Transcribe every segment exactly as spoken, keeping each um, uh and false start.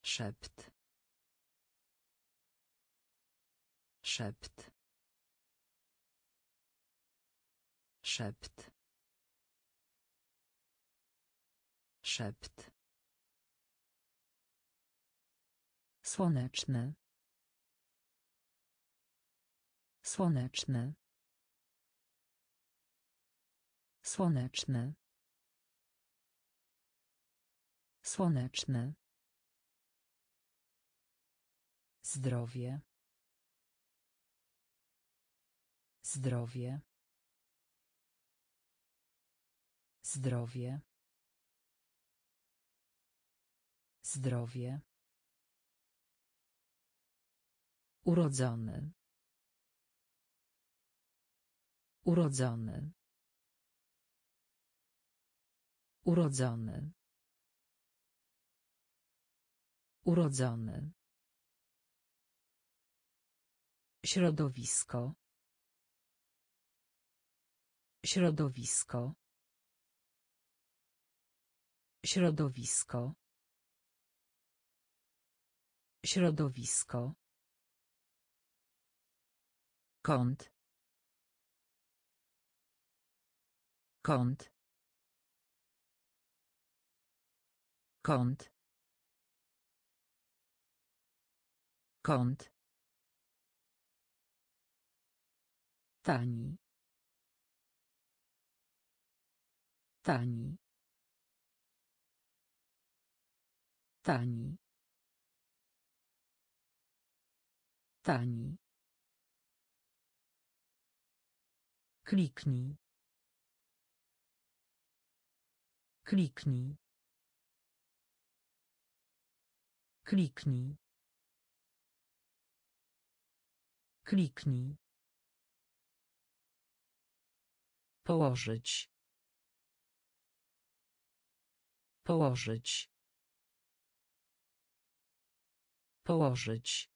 Szept. Szept. Szept. Szept. Słoneczny. Słoneczny. Słoneczny. Słoneczny. Zdrowie. Zdrowie. Zdrowie. Zdrowie. Urodzony. Urodzony. Urodzony. Urodzony. Środowisko. Środowisko. Środowisko. Środowisko. Kąt. Kąt. Kąt. Kąt. Tani. Tani. Tani. Tani. Kliknij. Kliknij. Kliknij. Kliknij. Położyć. Położyć. Położyć.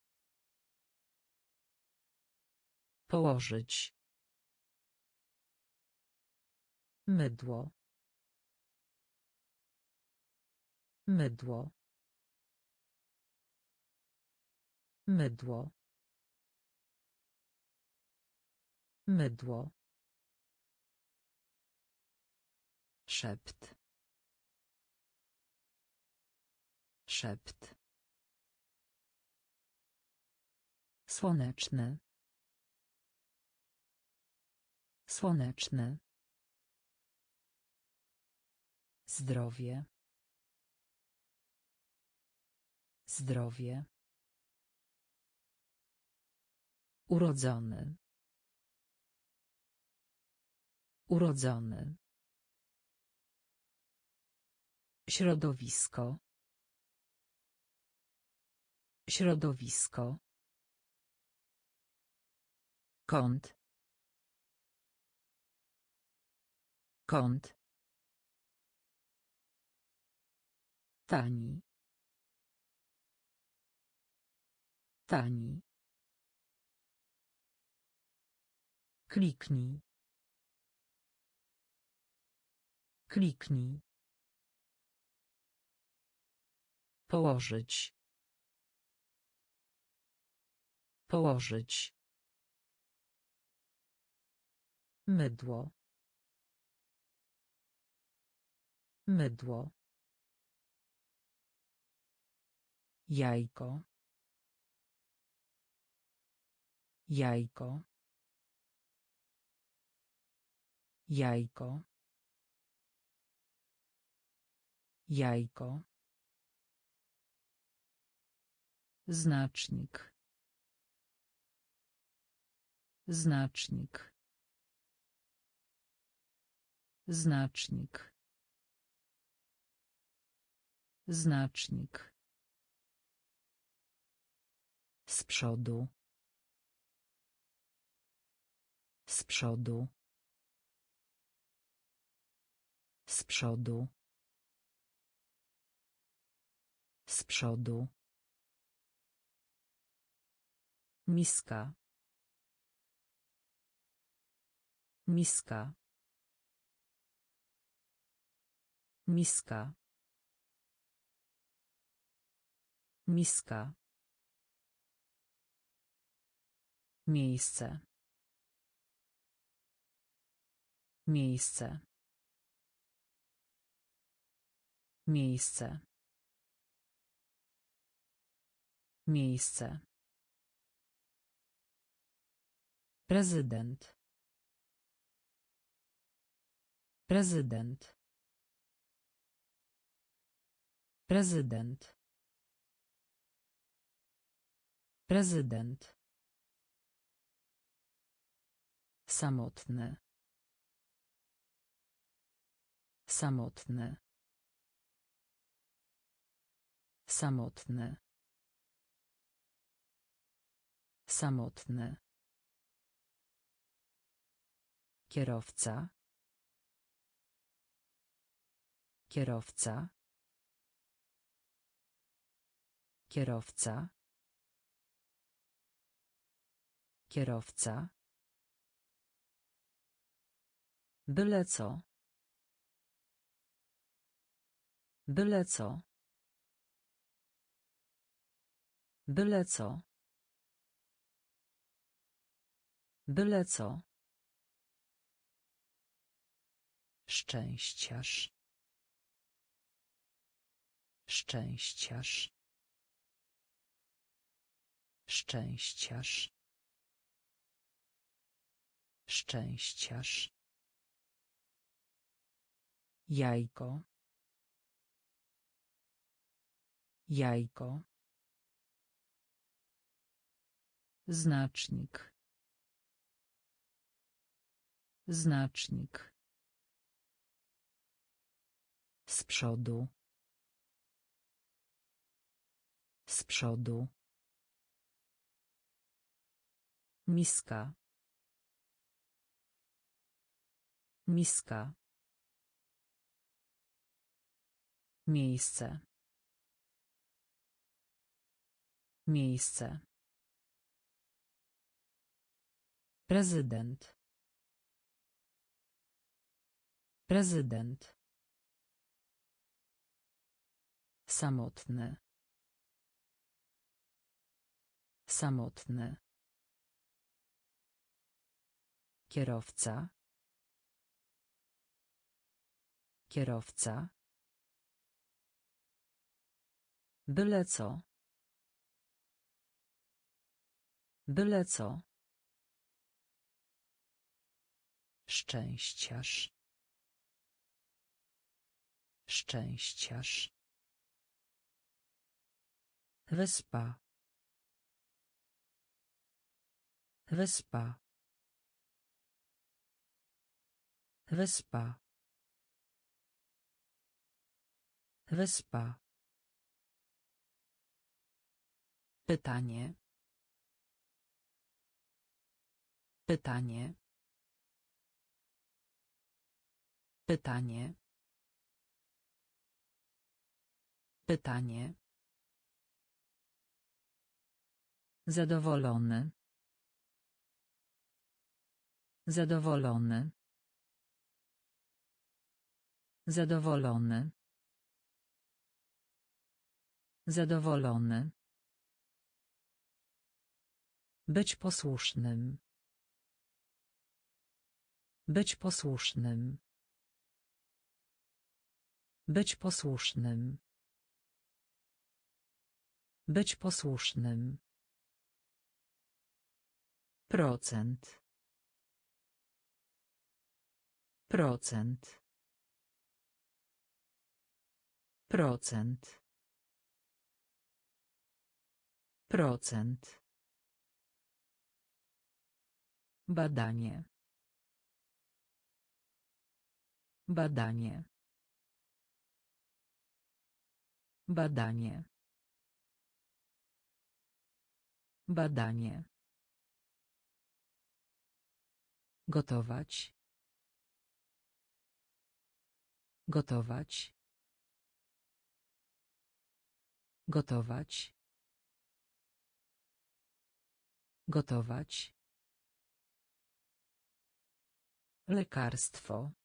Położyć. Mydło. Mydło. Mydło. Mydło. Szept. Szept. Słoneczny. Słoneczny. Zdrowie. Zdrowie. Urodzony. Urodzony. Środowisko. Środowisko. Kąt. Kąt. Tani. Tani. Kliknij. Kliknij. Położyć. Położyć. Mydło. Mydło. Jajko. Jajko. Jajko. Jajko. Znacznik. Znacznik. Znacznik. Znacznik. Z przodu. Z przodu. Z przodu. Z przodu. Miska. Miska. Miska. Miska. Miejsce. Miejsce. Miejsce. Miejsce. Prezydent. Prezydent. Prezydent. Prezydent. Samotny. Samotny. Samotny. Samotny. Kierowca. Kierowca. Kierowca. Kierowca. Byle co. Byle co. Byle co. Byle co. Szczęściarz. Szczęściarz. Szczęściarz. Szczęściarz. Jajko. Jajko. Znacznik. Znacznik. Z przodu. Z przodu. Miska. Miska. Miejsce. Miejsce. Prezydent. Prezydent. Samotny. Samotny. Kierowca. Kierowca. Byle co. Byle co. Szczęściarz. Szczęściarz. Wyspa. Wyspa. Wyspa. Wyspa. Pytanie. Pytanie. Pytanie. Pytanie. Zadowolony. Zadowolony. Zadowolony. Zadowolony. Być posłusznym. Być posłusznym. Być posłusznym. Być posłusznym. Procent. Procent. Procent. Procent. Badanie. Badanie. Badanie. Badanie. Gotować. Gotować. Gotować. Gotować. Lekarstwo.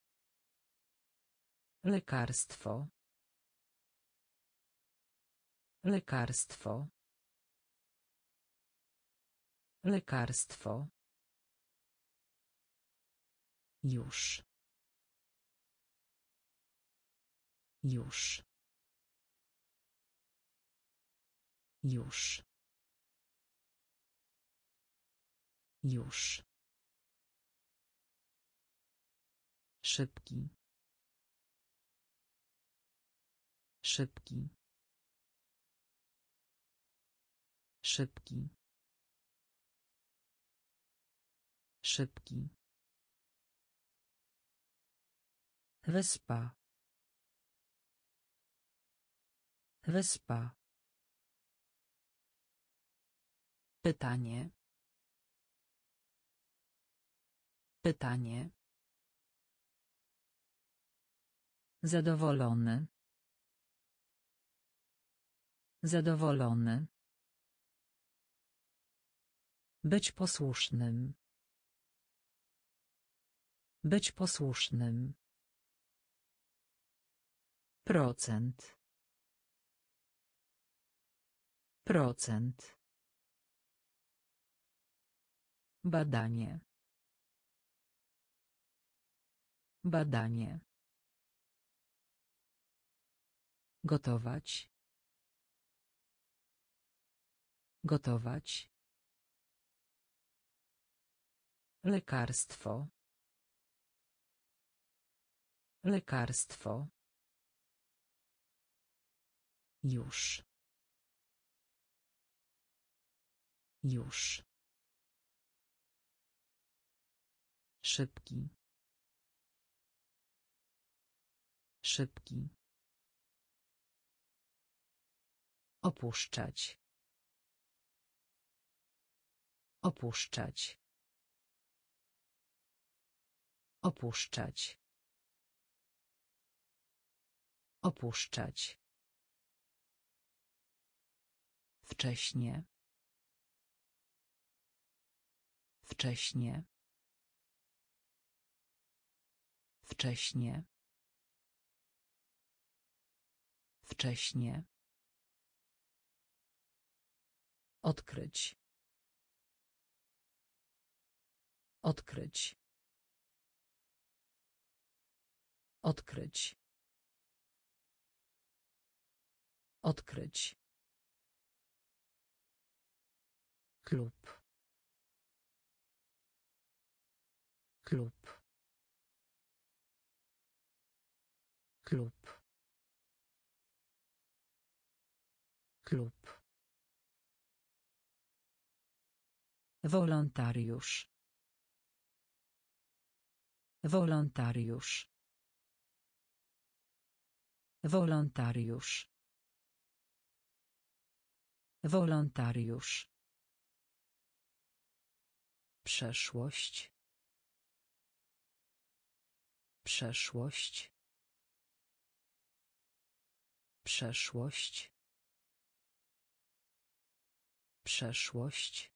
Lekarstwo. Lekarstwo. Lekarstwo. Już. Już. Już. Już. Szybki. Szybki. Szybki. Szybki. Wyspa. Wyspa. Pytanie. Pytanie. Zadowolony. Zadowolony. Być posłusznym. Być posłusznym. Procent. Procent. Badanie. Badanie. Gotować. Gotować. Lekarstwo. Lekarstwo. Już. Już. Szybki. Szybki. Opuszczać. Opuszczać. Opuszczać. Opuszczać. Wcześnie. Wcześnie. Wcześnie. Wcześnie. Odkryć. Odkryć. Odkryć. Odkryć. Klub. Klub. Klub. Klub. Wolontariusz. Wolontariusz. Wolontariusz. Wolontariusz. Przeszłość. Przeszłość. Przeszłość. Przeszłość.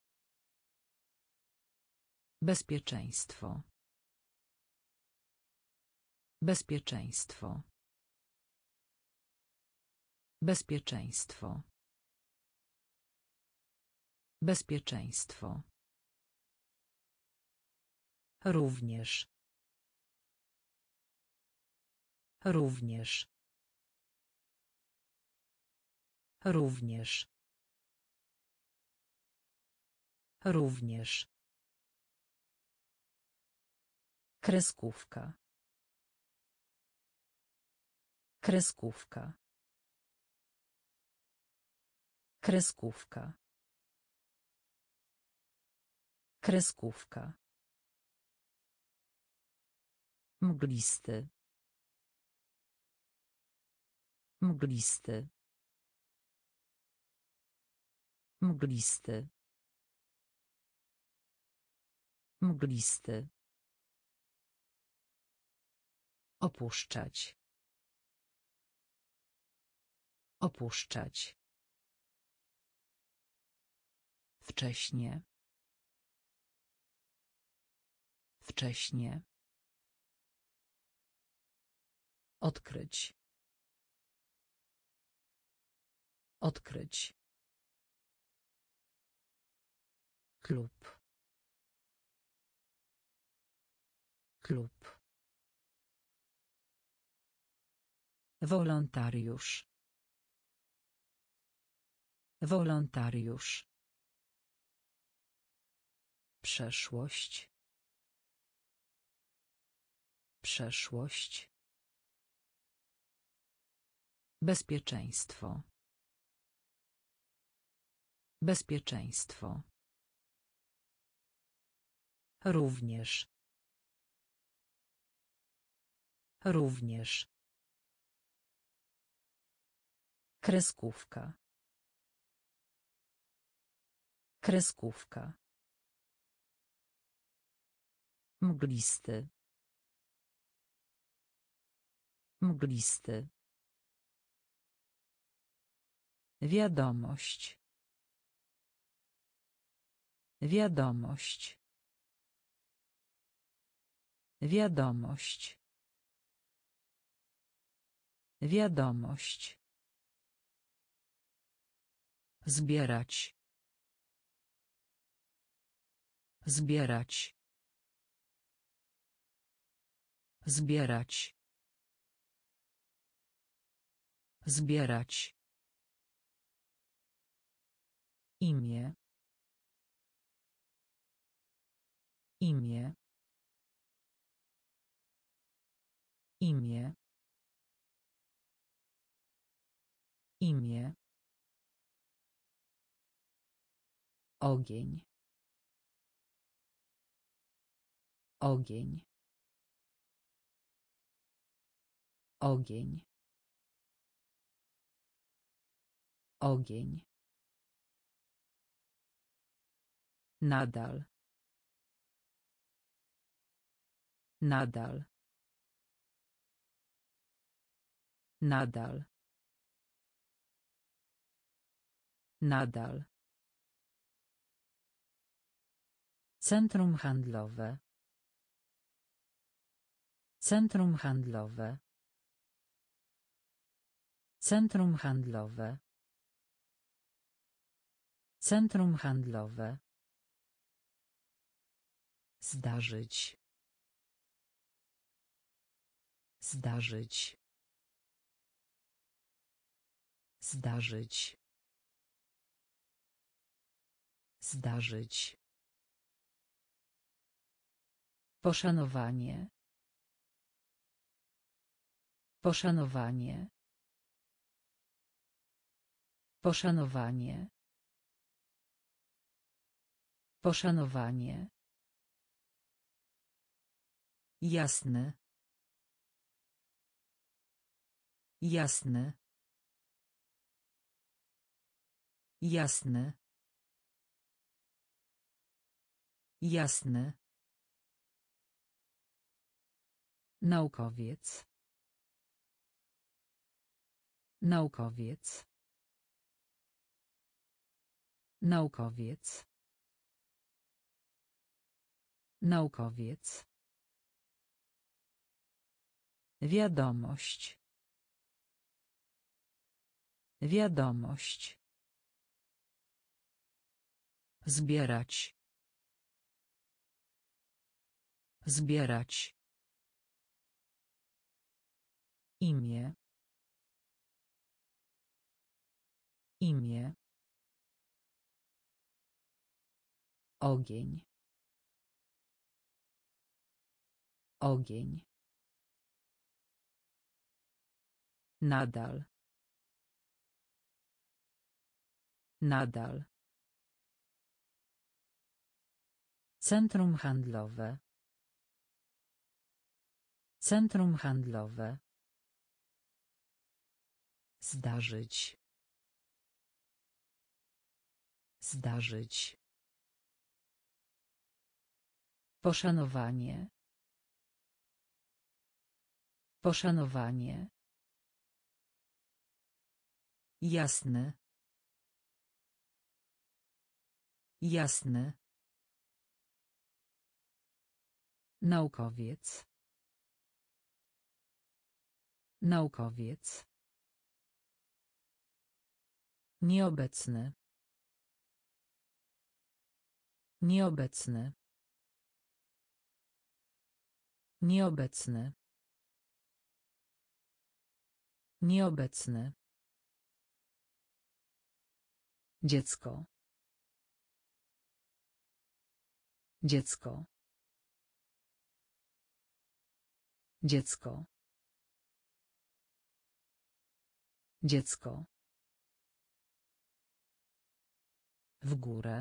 Bezpieczeństwo. Bezpieczeństwo. Bezpieczeństwo. Bezpieczeństwo. Również. Również. Również. Również. Kreskówka. Kreskówka. Kreskówka. Kreskówka. Mglisty. Mglisty. Mglisty. Mglisty. Opuszczać. Opuszczać. Wcześnie. Wcześnie. Odkryć. Odkryć. Klub. Klub. Wolontariusz. Wolontariusz. Przeszłość. Przeszłość. Bezpieczeństwo. Bezpieczeństwo. Również. Również. Kreskówka. Kreskówka. Mglisty. Mglisty. Wiadomość. Wiadomość. Wiadomość. Wiadomość. Zbierać. Zbierać. Zbierać. Zbierać. Imię. Imię. Imię. Imię. Ogień. Ogień. Ogień. Ogień. Nadal. Nadal. Nadal. Nadal. Centrum handlowe. Centrum handlowe. Centrum handlowe. Centrum handlowe. Zdarzyć. Zdarzyć. Zdarzyć. Zdarzyć. Poszanowanie. Poszanowanie. Poszanowanie. Poszanowanie. Jasny. Jasny. Jasny. Jasny. Naukowiec. Naukowiec. Naukowiec. Naukowiec. Wiadomość. Wiadomość. Zbierać. Zbierać. Imię. Imię. Ogień. Ogień. Nadal. Nadal. Centrum handlowe. Centrum handlowe. Zdarzyć. Zdarzyć. Poszanowanie. Poszanowanie. Jasny. Jasny. Naukowiec. Naukowiec. Nieobecny. Nieobecny. Nieobecny. Nieobecny. Dziecko. Dziecko. Dziecko. Dziecko. W górę.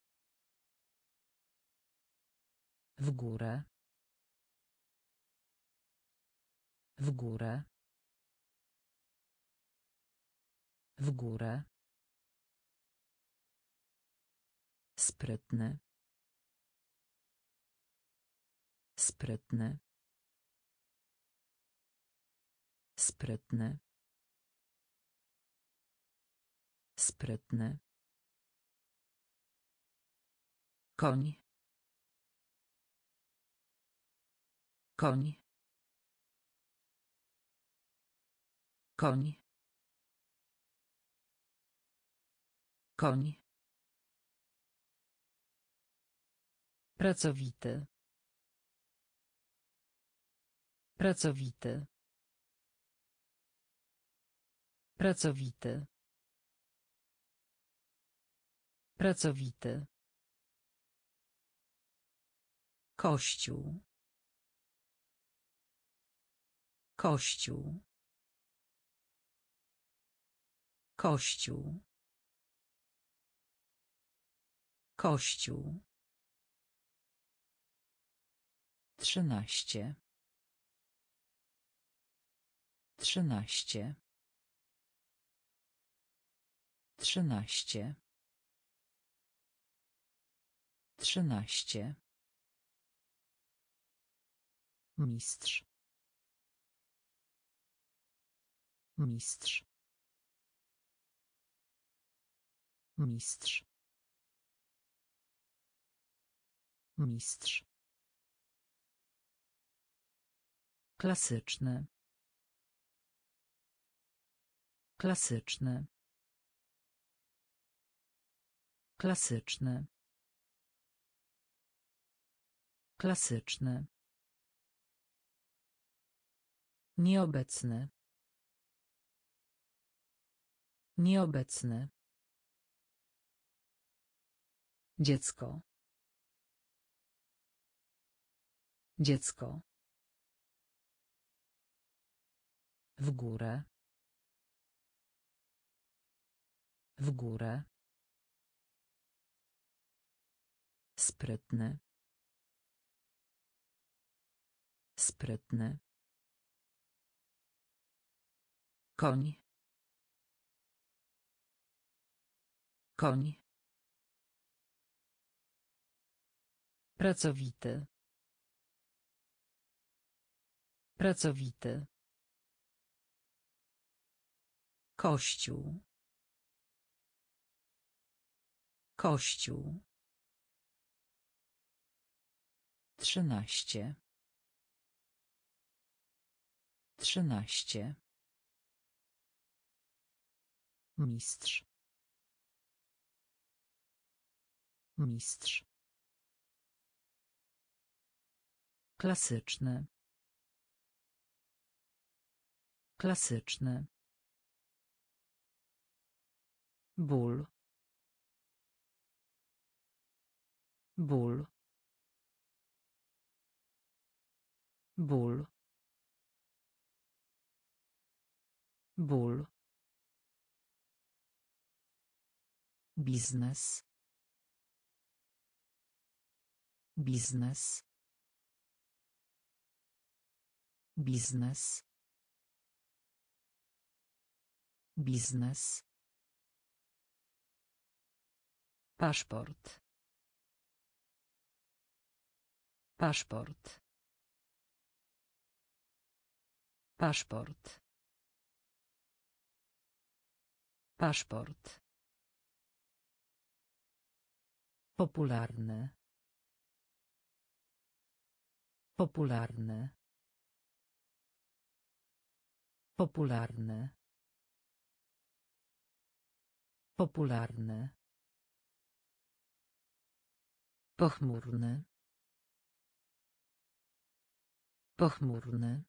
W górę. W górę. W górę. Sprytny. Sprytny. Sprytny. Sprytny. Koń. Koń. Koń. Koń. Pracowity. Pracowity. Pracowity. Pracowity. Kościół. Kościół. Kościół. Kościół. Trzynaście. Trzynaście. Trzynaście. Trzynaście. Mistrz. Mistrz. Mistrz. Mistrz. Klasyczny. Klasyczny. Klasyczny. Klasyczny. Nieobecny. Nieobecny. Dziecko. Dziecko. W górę. W górę. Sprytny. Sprytny. Koń. Koń. Pracowity. Pracowity. Kościół. Kościół. Trzynaście. Trzynaście. Mistrz. Mistrz. Klasyczny. Klasyczny. Ból. Ból. Ból. Ból. Biznes. Biznes. Biznes. Biznes. Paszport. Paszport. Paszport. Paszport. Popularny. Popularny. Popularny. Popularny. Pochmurny. Pochmurny.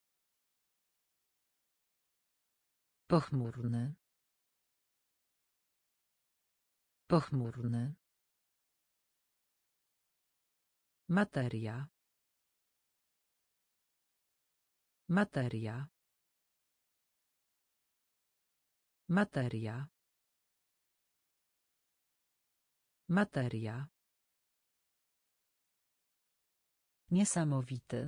Pochmurny. Pochmurny. Materia. Materia. Materia. Materia. Niesamowity.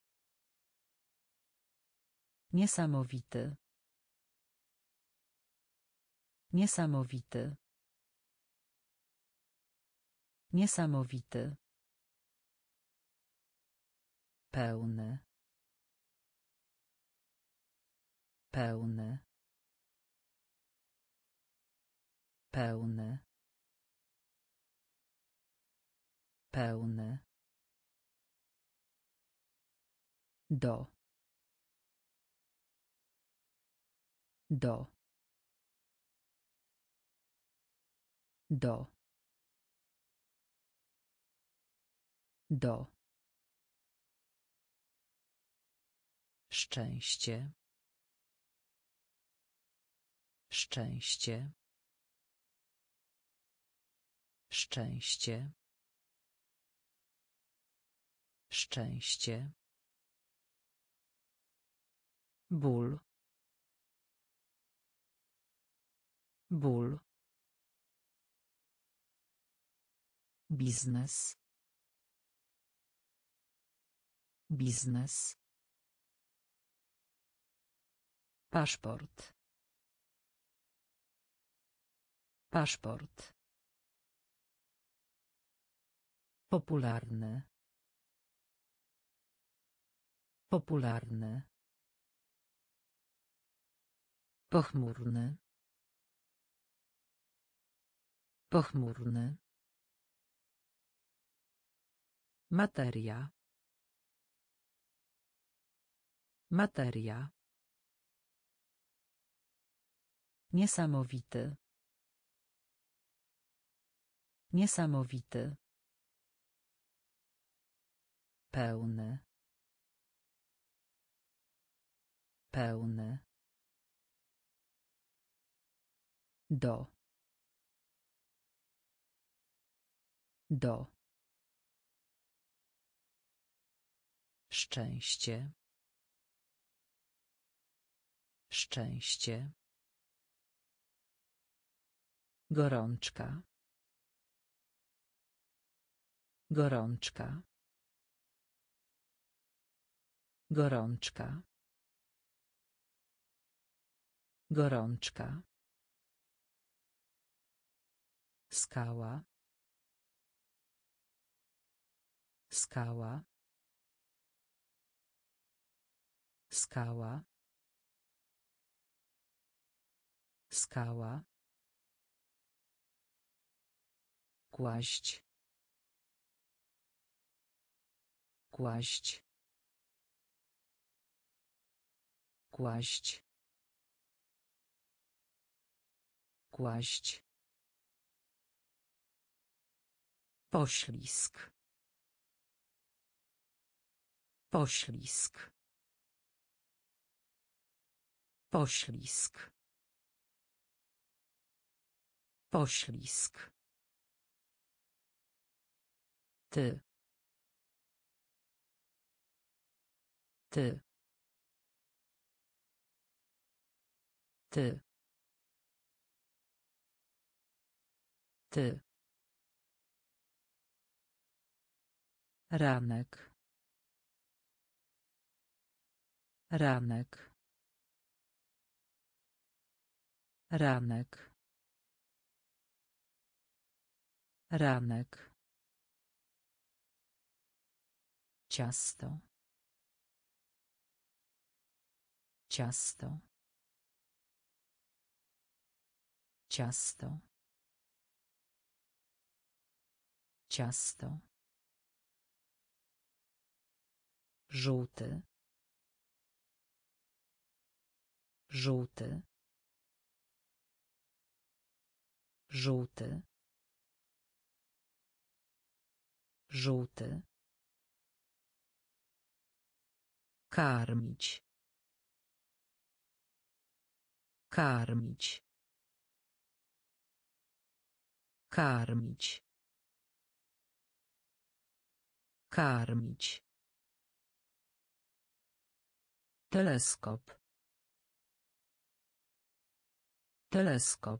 Niesamowity. Niesamowity. Niesamowity. Pełny. Pełny. Pełny. Pełny. Do. Do. Do. Do. Szczęście. Szczęście. Szczęście. Szczęście. Ból. Ból. Biznes. Biznes. Paszport. Paszport. Popularny. Popularny. Pochmurny. Pochmurny. Materia. Materia. Niesamowity. Niesamowity. Pełny. Pełny. Do. Do. Szczęście. Szczęście. Gorączka. Gorączka. Gorączka. Gorączka. Skała. Skała. Skała. Skała. Kłaść. Kłaść. Kłaść. Kłaść. Poślizg. Poślizg. Poślizg. Poślizg. Ty. Ty. Ty. Ty. Ranek. Ranek. Ranek. Ranek. Ciasto. Ciasto. Ciasto. Ciasto. Żółty. Żółty. żółty, żółty, karmić, karmić, karmić, karmić, teleskop, teleskop,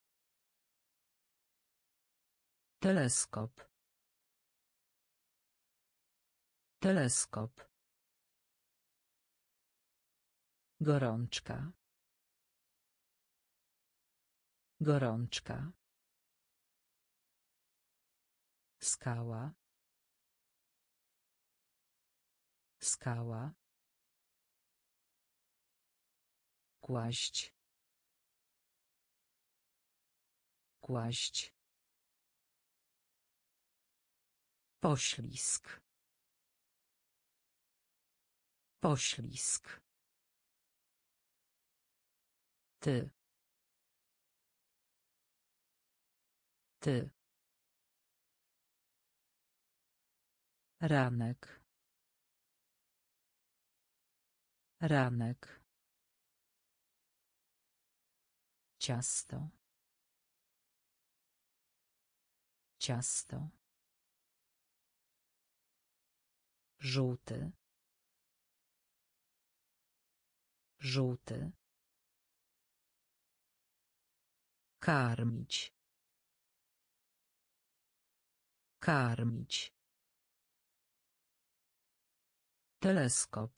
teleskop, teleskop, gorączka, gorączka, skała, skała, kłaść, kłaść, poślizg, poślizg, ty, ty, ranek, ranek, ciasto, ciasto, żółty, żółty, karmić, karmić, teleskop,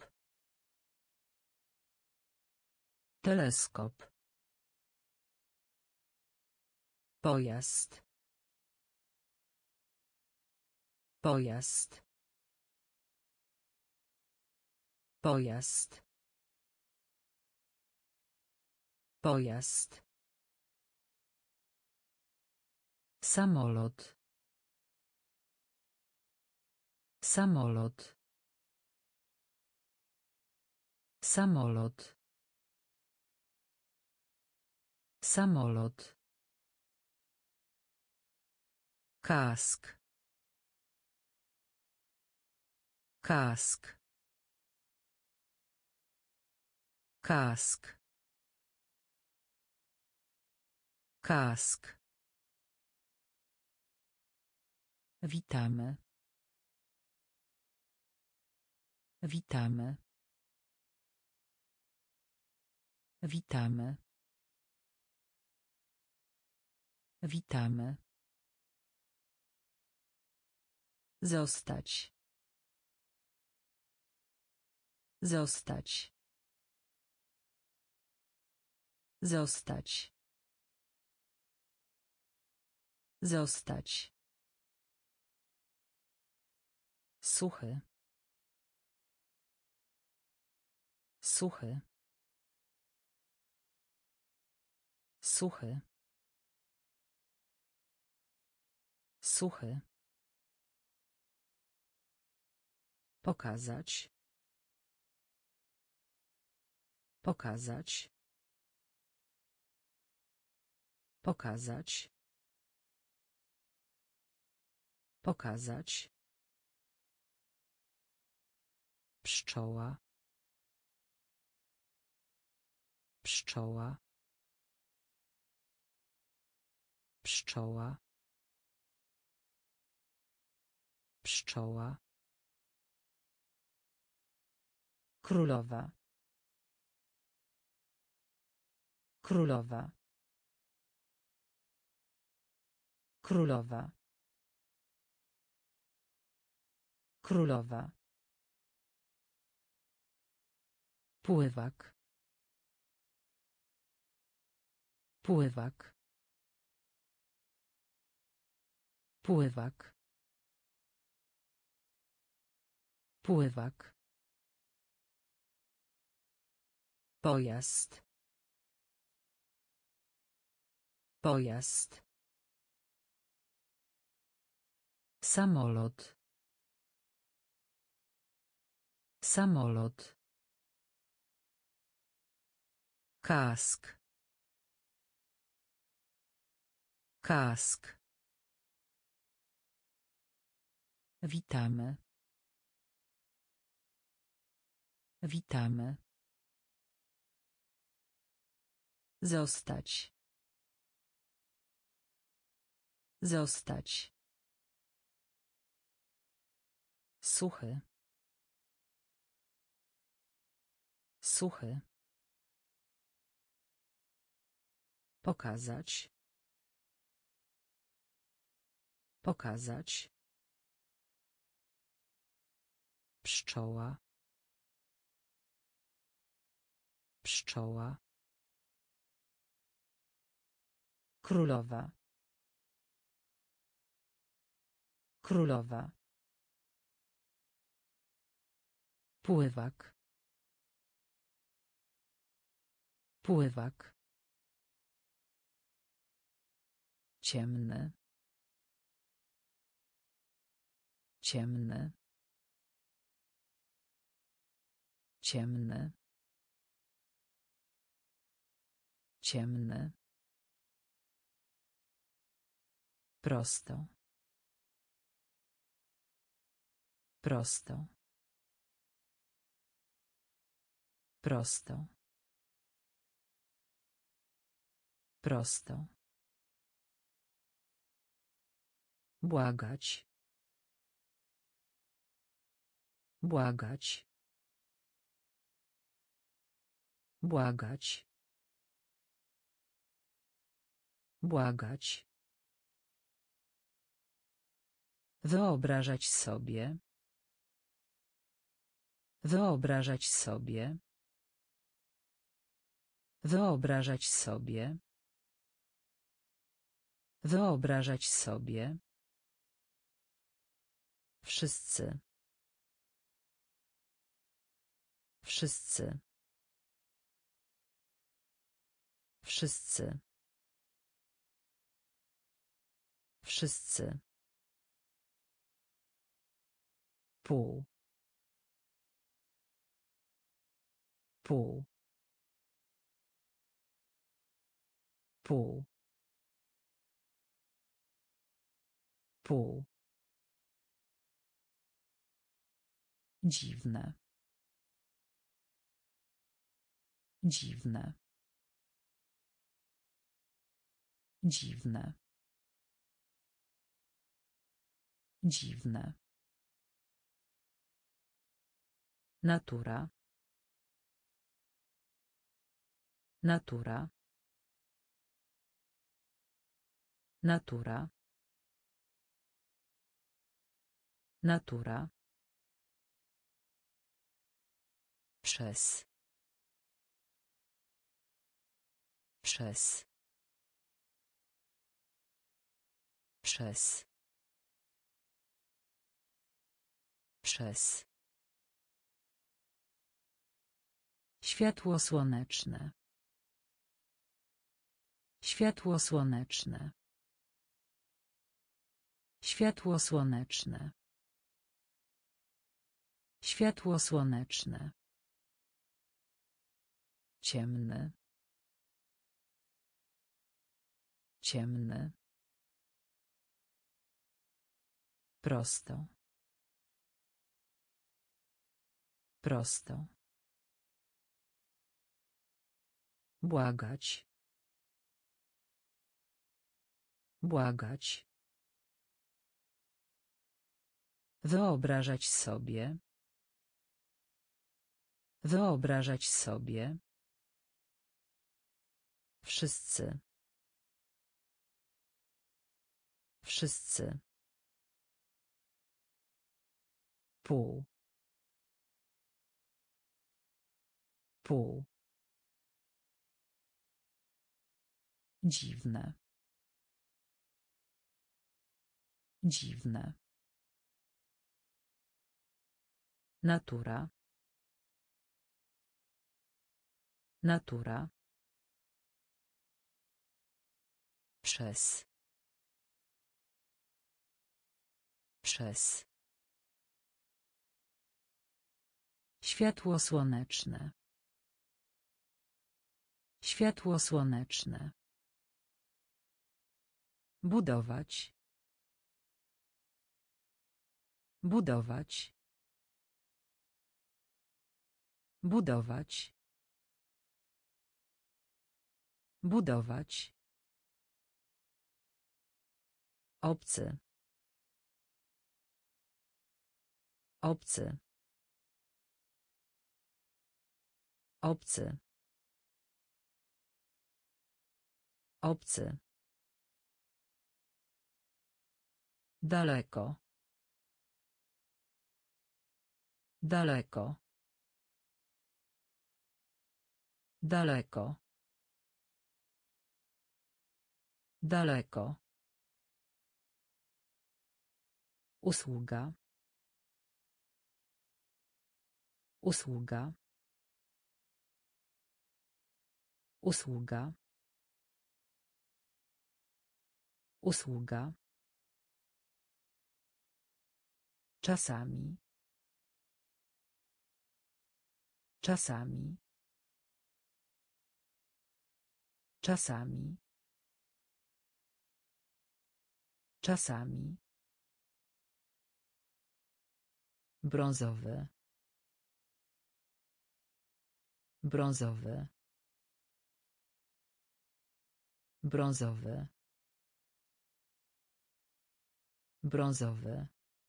teleskop, pojazd, pojazd, pojazd, pojazd, samolot, samolot, samolot, samolot, kask, kask, kask, kask, witamy, witamy, witamy, witamy, zostać, zostać, zostać, zostać, suchy, suchy, suchy, suchy, pokazać, pokazać, pokazać, pokazać, pszczoła, pszczoła, pszczoła, pszczoła, królowa, królowa, królowa, królowa, pływak, pływak, pływak, pływak, pojazd, pojazd, samolot, samolot, kask, Kask. Witamy. Witamy. Zostać. Zostać. Suchy. Suchy. Pokazać. Pokazać. Pszczoła. Pszczoła. Królowa. Królowa. Pływak. Pływak. Ciemny. Ciemny. Ciemny. Ciemny. Prosto. Prosto. Prosto. Prosto. Błagać. Błagać. Błagać. Błagać. Wyobrażać sobie. Wyobrażać sobie. Wyobrażać sobie. Wyobrażać sobie. Wszyscy. Wszyscy. Wszyscy. Wszyscy. Pół. Pół. Pół. Pół. Dziwne. Dziwne. Dziwne. Dziwne. Natura. Natura. Natura. Natura. Przez. Przez. Przez. Przez. Światło słoneczne. Światło słoneczne. Światło słoneczne. Światło słoneczne. Ciemny. Ciemny. Prosto. Prosto. Błagać. Błagać. Wyobrażać sobie. Wyobrażać sobie. Wszyscy. Wszyscy. Pół. Pół. Dziwne. Dziwne. Natura. Natura. Przez. Przez. Światło słoneczne. Światło słoneczne. Budować. Budować. Budować. Budować. Obcy. Obcy. Obcy. Obcy. Daleko. Daleko. Daleko. Daleko. Usługa. Usługa. Usługa. Usługa. Czasami. Czasami. Czasami. Czasami. Brązowy. Brązowy. Brązowy. Brązowy.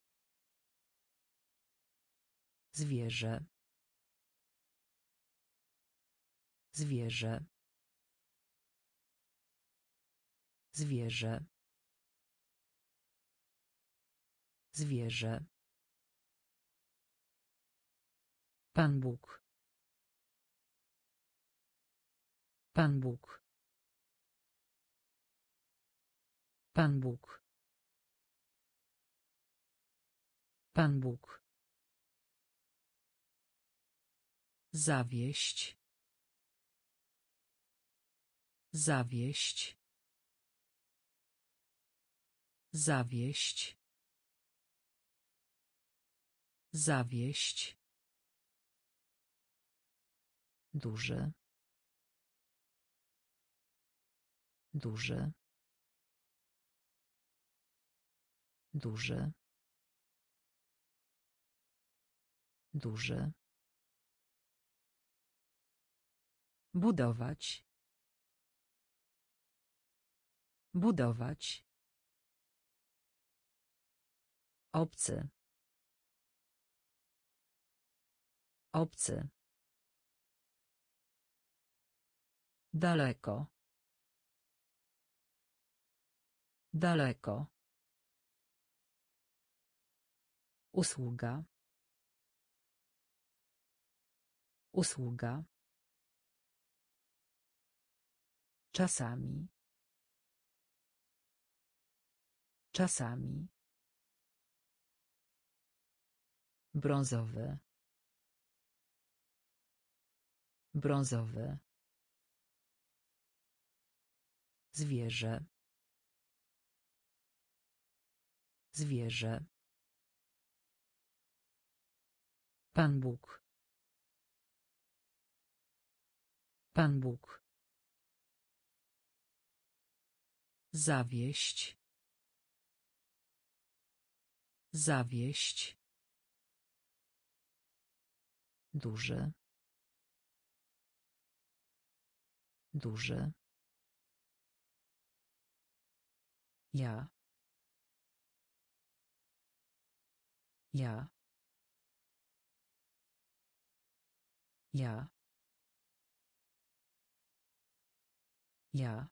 Zwierzę. Zwierzę. Zwierzę. Zwierzę. Pan Bóg. Pan Bóg. Pan Bóg. Pan Bóg. Zawieść. Zawieść. Zawieść. Zawieść. Duży. Duży. Duży. Duży. Budować. Budować. Obcy. Obcy. Daleko. Daleko. Usługa. Usługa. Czasami. Czasami. Brązowy. Brązowy. Zwierzę. Zwierzę. Pan Bóg. Pan Bóg. Zawieść. Zawieść. Duży. Duży. Ja. Ja. Ja. Ja.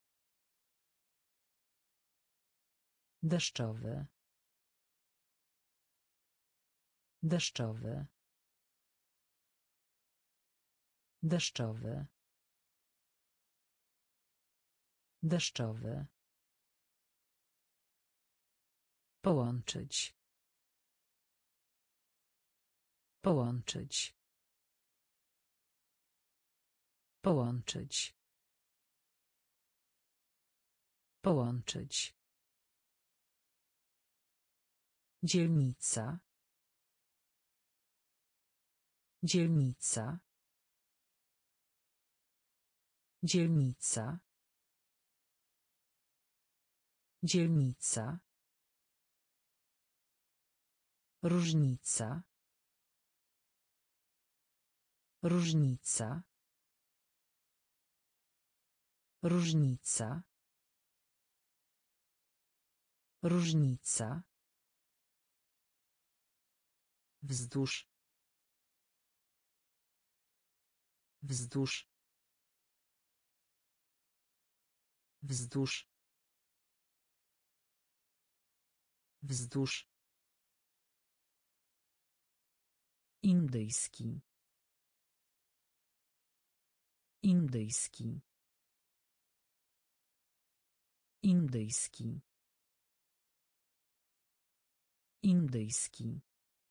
Deszczowy. Deszczowy. Deszczowy. Deszczowy. Połączyć. Połączyć. Połączyć. Połączyć. Dzielnica. Dzielnica. Dzielnica. Dzielnica. Różnica. Różnica. Różnica. Różnica. Wzdłuż. Wzdłuż. Wzdłuż. Wzdłuż. Indyjski. Indyjski. Indyjski. Indyjski.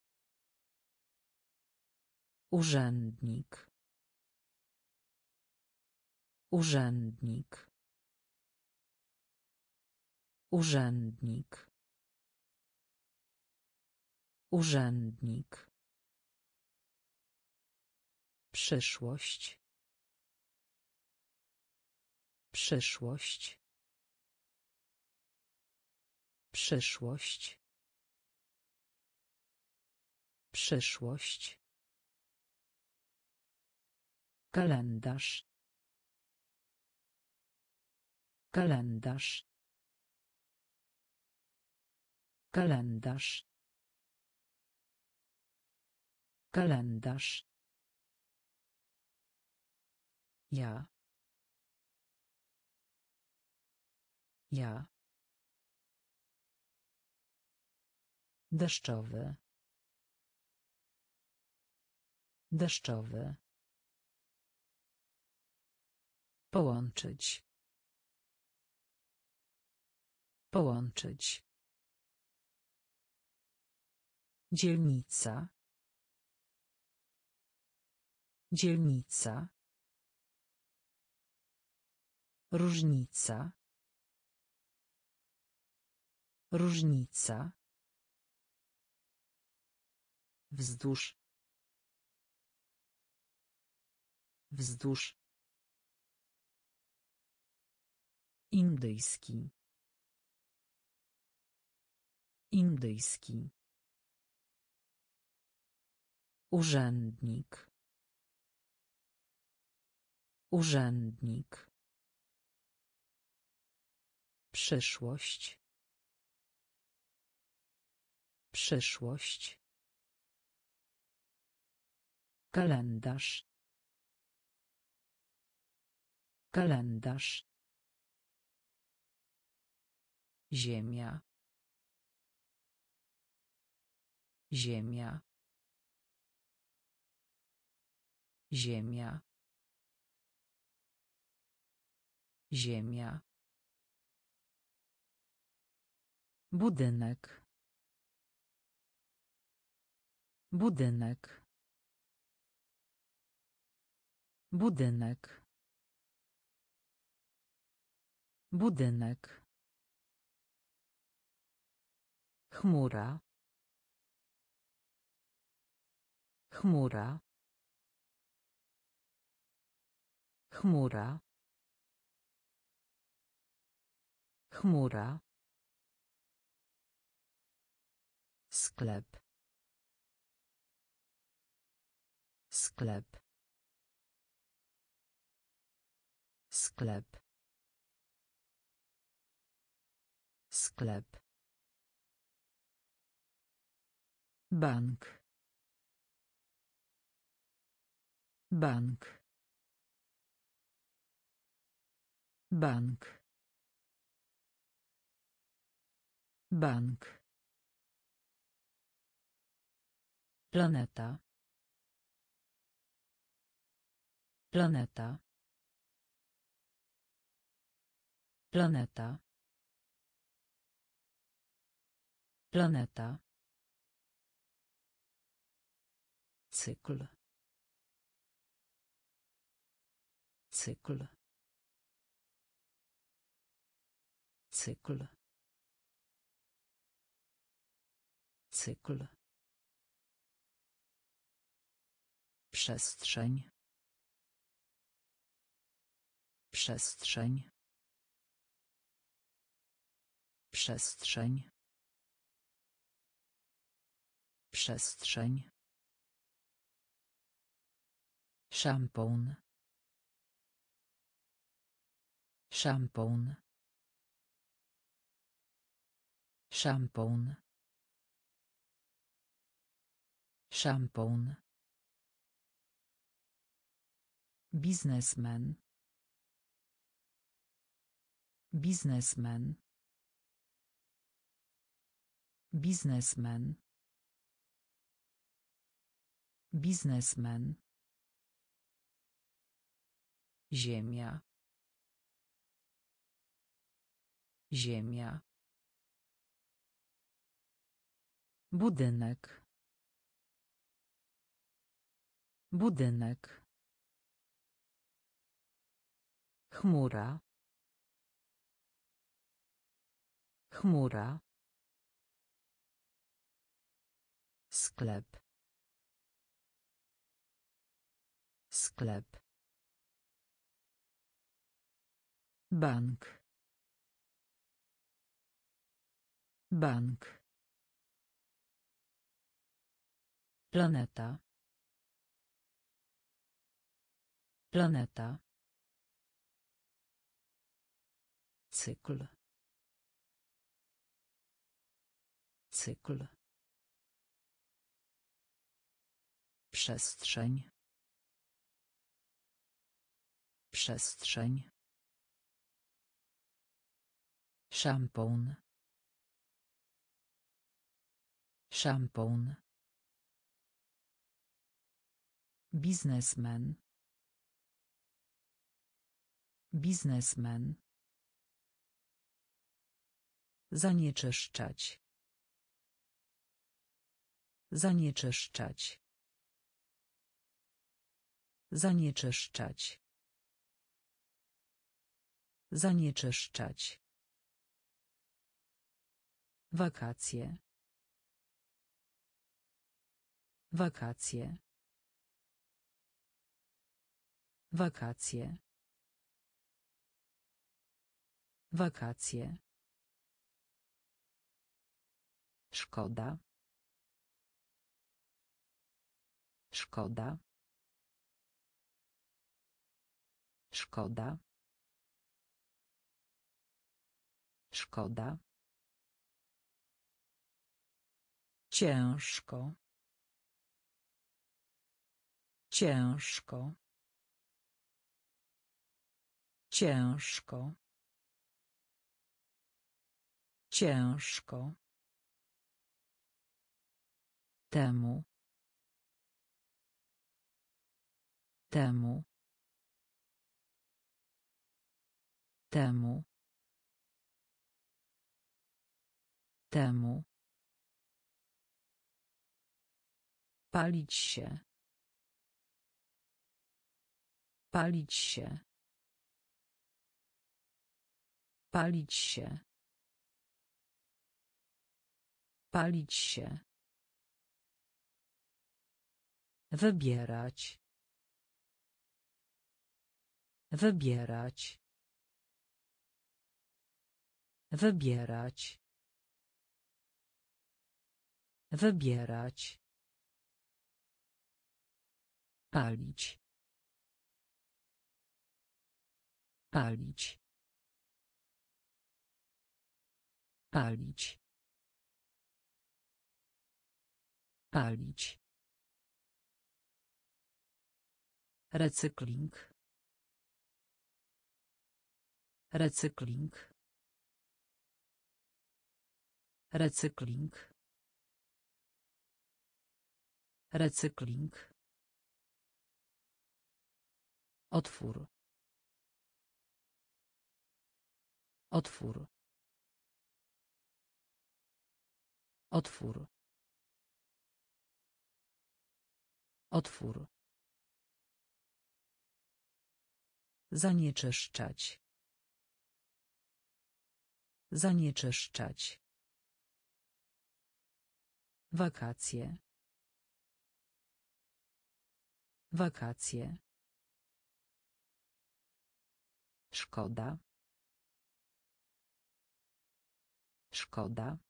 Urzędnik. Urzędnik. Urzędnik. Urzędnik. Przyszłość. Przyszłość. Przyszłość. Przyszłość. Kalendarz. Kalendarz. Kalendarz. Kalendarz. Ja. Ja. Deszczowy. Deszczowy. Połączyć. Połączyć. Dzielnica. Dzielnica. Różnica. Różnica. Wzdłuż. Wzdłuż. Indyjski. Indyjski. Urzędnik. Urzędnik. Przyszłość. Przyszłość. Kalendarz. Kalendarz. Ziemia. Ziemia. Ziemia. Ziemia. Budynek. Budynek. Budynek. Budynek. Chmura. Chmura. Chmura. Chmura. Sklep. Sklep. Sklep. Sklep. Bank. Bank. Bank. Bank. Planeta. Planeta. Planeta. Planeta. Cykl. Cykl. Cykl. Cykl. Przestrzeń. Przestrzeń. Przestrzeń. Przestrzeń. Szampon. Szampon. Szampon. Szampon. Biznesmen. Biznesmen. Biznesmen. Biznesmen. Ziemia. Ziemia. Budynek. Budynek. Chmura. Chmura. Sklep. Sklep. Bank. Bank. Planeta. Planeta. Cykl. Cykl. Przestrzeń. Przestrzeń. Szampon. Szampon. Biznesmen. Biznesmen. Zanieczyszczać. Zanieczyszczać. Zanieczyszczać. Zanieczyszczać. Wakacje. Wakacje. Wakacje. Wakacje. Szkoda. Szkoda. Szkoda. Szkoda. Ciężko. Ciężko. Ciężko. Ciężko. Temu. Temu. Temu. Temu. Palić się. Palić się. Palić się. Palić się. Wybierać. Wybierać. Wybierać. Wybierać. Palić. Palić. Palić. Palić. Recykling. Recykling. Recykling. Recykling. Otwór. Otwór. Otwór. Otwór. Zanieczyszczać. Zanieczyszczać. Wakacje. Wakacje. Szkoda. Szkoda.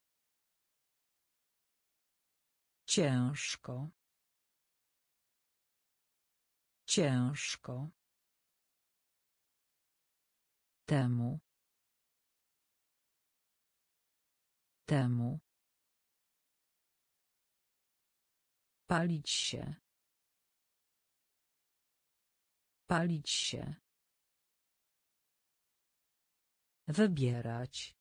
Ciężko. Ciężko. Temu. Temu. Palić się. Palić się. Wybierać.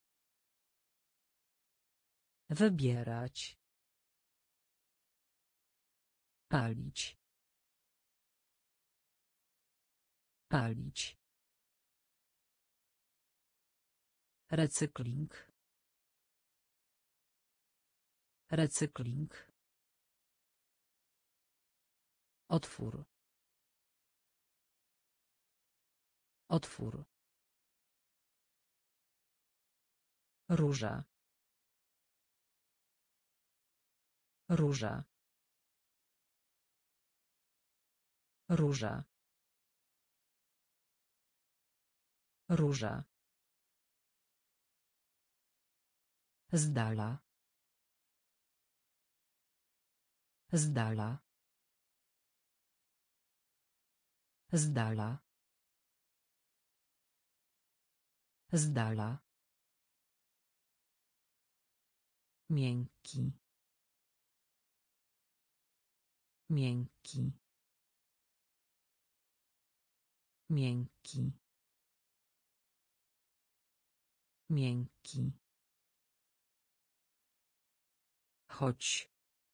Wybierać. Palić. Palić. Recykling. Recykling. Otwór. Otwór. Róża. Róża. Róża. Róża. Z dala. Z dala. Z dala. Z dala. Miękki. Miękki. Miękki. Miękki. Chodź.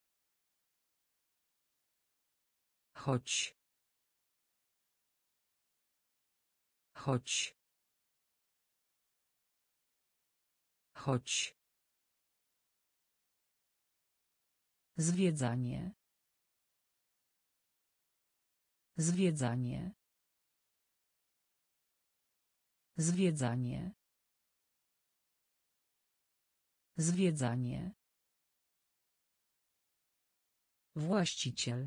Chodź. Chodź. Chodź. Zwiedzanie. Zwiedzanie. Zwiedzanie. Zwiedzanie. Właściciel.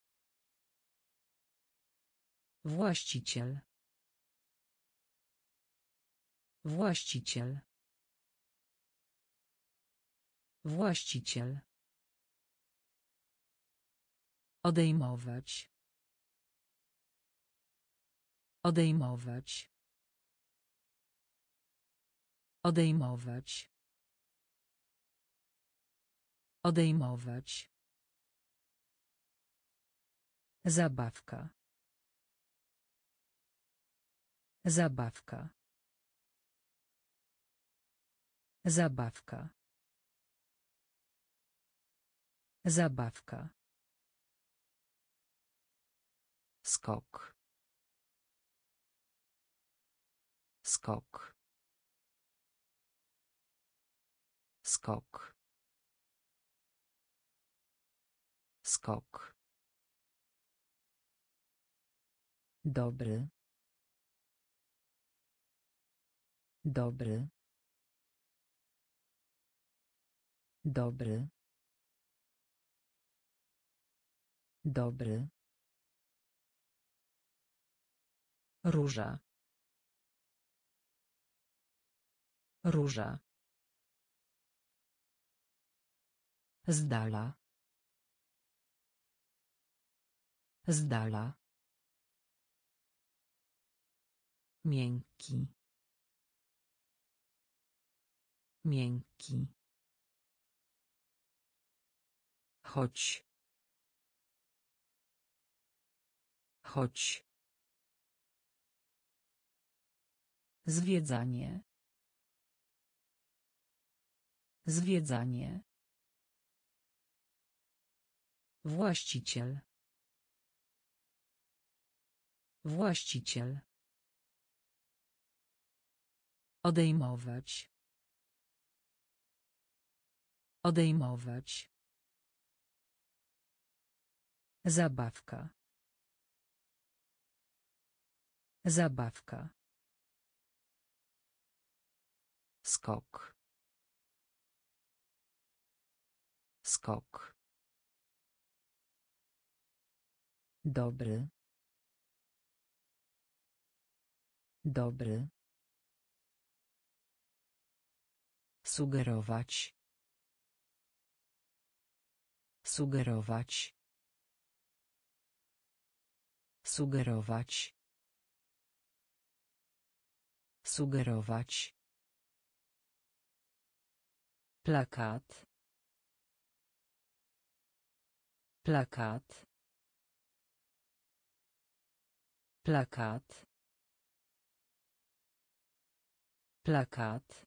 Właściciel. Właściciel. Właściciel. Odejmować. Odejmować. Odejmować. Odejmować. Zabawka. Zabawka. Zabawka. Zabawka. Skok. Skok. Skok. Skok. Dobry. Dobry. Dobry. Dobry. Róża. Róża. Z dala. Z dala. Miękki. Miękki. Chodź. Chodź. Zwiedzanie. Zwiedzanie. Właściciel. Właściciel. Odejmować. Odejmować. Zabawka. Zabawka. Skok. Skok. Dobry. Dobry. Sugerować. Sugerować. Sugerować. Sugerować. Plakat. Plakat. Plakat. Plakat.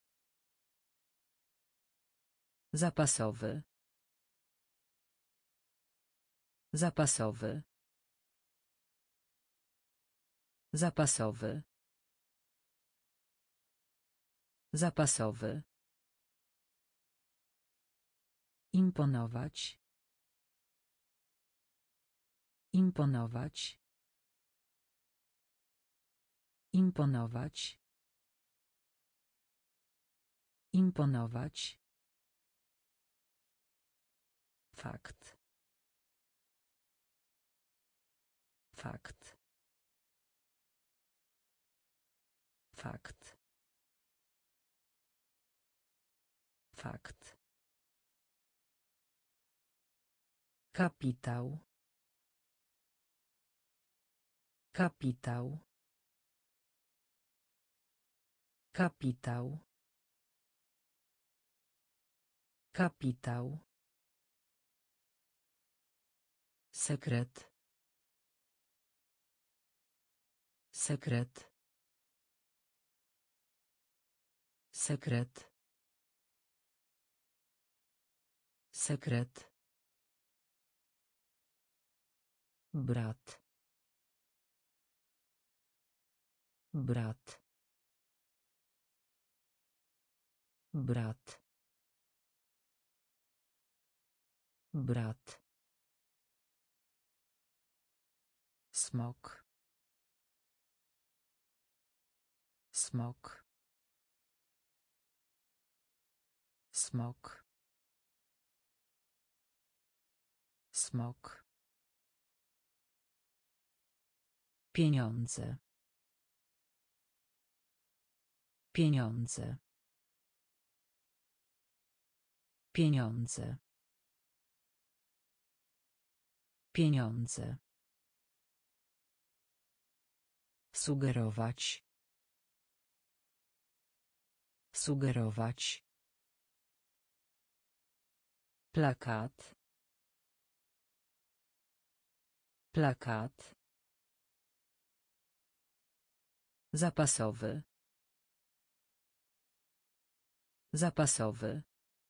Zapasowy. Zapasowy. Zapasowy. Zapasowy. Imponować. Imponować. Imponować. Imponować. Fakt. Fakt. Fakt. Fakt. Kapitał. Kapitał. Kapitał. Kapitał. Sekret. Sekret. Sekret. Sekret. Brat. Brat. Brat. Brat. Smok. Smok. Smok. Smok. Pieniądze. Pieniądze. Pieniądze. Pieniądze. Sugerować. Sugerować. Plakat. Plakat. Zapasowy. Zapasowy.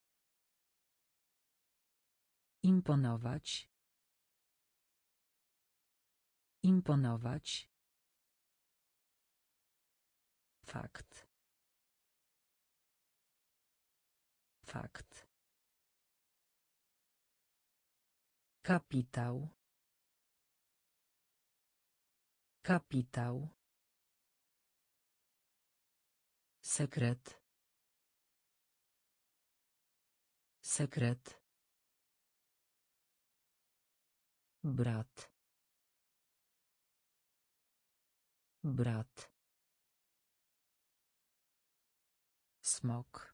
Imponować. Imponować. Fakt. Fakt. Kapitał. Kapitał. Sekret. Sekret. Brat. Brat. Smok.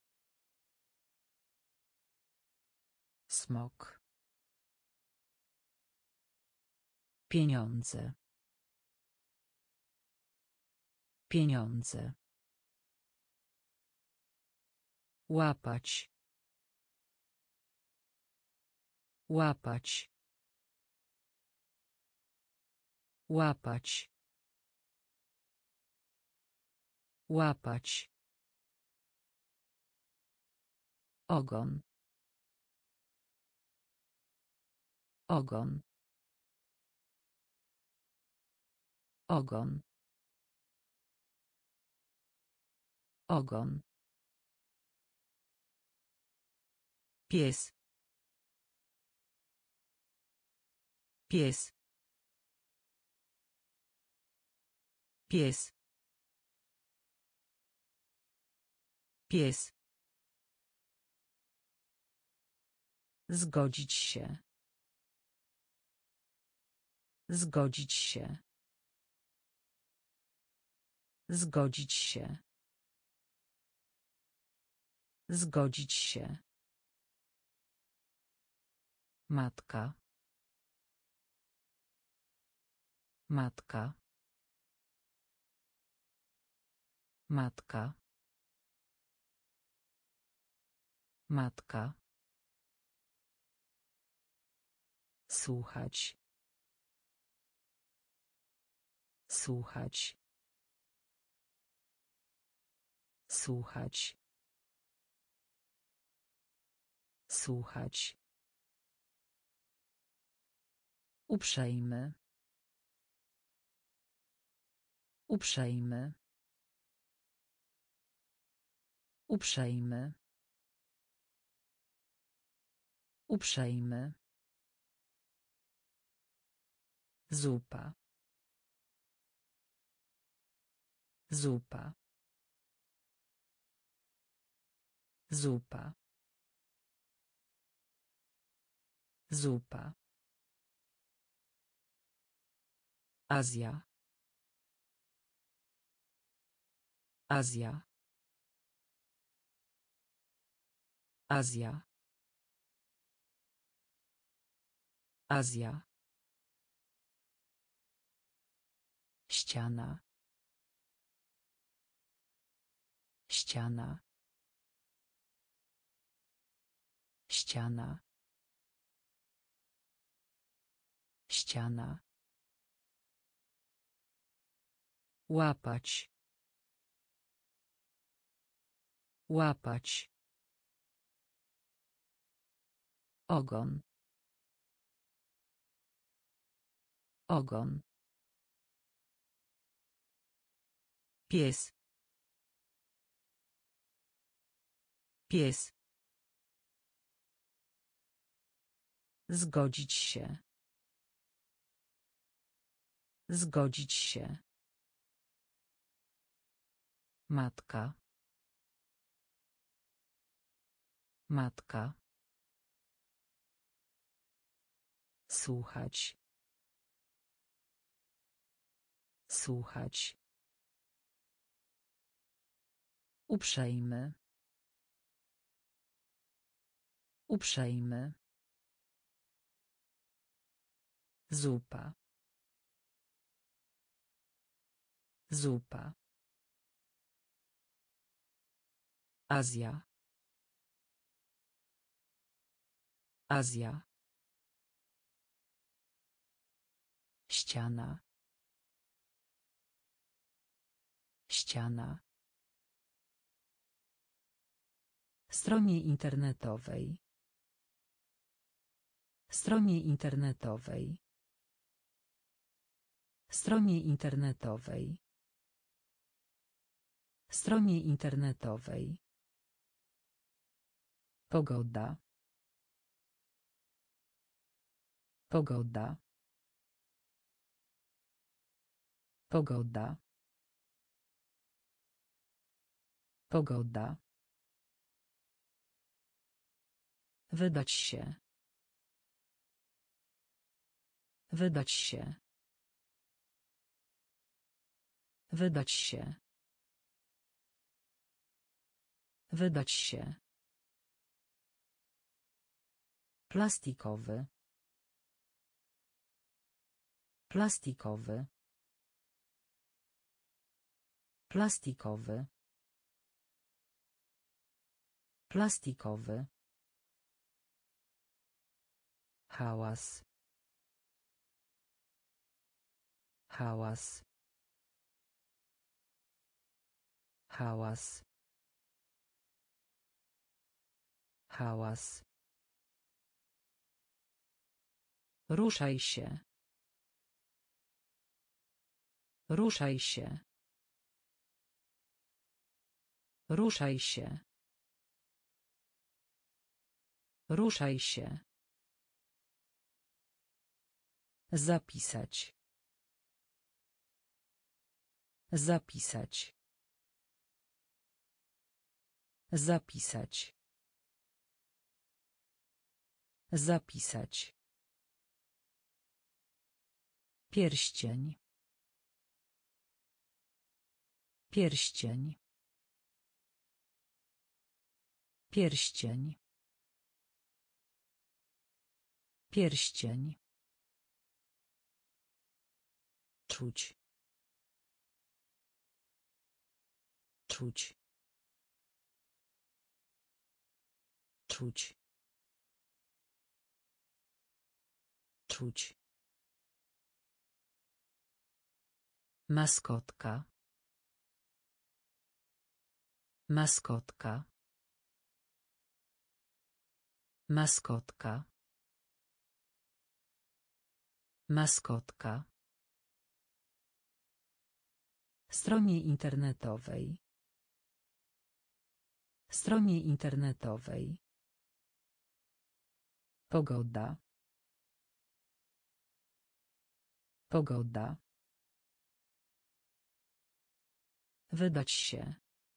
Smok. Pieniądze. Pieniądze. Łapać. Łapać. Łapać. Łapać. Ogon. Ogon. Ogon. Ogon. Pies. Pies. Pies. Pies. Zgodzić się. Zgodzić się. Zgodzić się. Zgodzić się. Matka. Matka. Matka. Matka. Słuchać. Słuchać. Słuchać. Słuchać. Uprzejmy. Uprzejmy. Uprzejmy. Uprzejmy. Zupa. Zupa. Zupa. Zupa. Azja. Azja. Azja. Azja. Ściana. Ściana. Ściana. Ściana. Łapać. Łapać. Ogon. Ogon. Pies. Pies. Zgodzić się. Zgodzić się. Matka. Matka. Słuchać. Słuchać. Uprzejmy. Uprzejmy. Zupa. Zupa. Azja. Azja. Ściana. Ściana. Stronie internetowej. Stronie internetowej. Stronie internetowej. Stronie internetowej. Pogoda. Pogoda. Pogoda. Pogoda. Wydać się. Wydać się. Wydać się. Wydać się. Plastikowy. Plastikowy. Plastikowy. Plastikowy. Hałas. Hałas. Hałas. Hałas. Ruszaj się. Ruszaj się. Ruszaj się. Ruszaj się. Zapisać. Zapisać. Zapisać. Zapisać. Pierścień. Pierścień. Pierścień. Pierścień. Czuć. Czuć. Czuć. Czuć. Maskotka. Maskotka. Maskotka. Maskotka. Stronie internetowej. Stronie internetowej. Pogoda. Pogoda. Wydać się.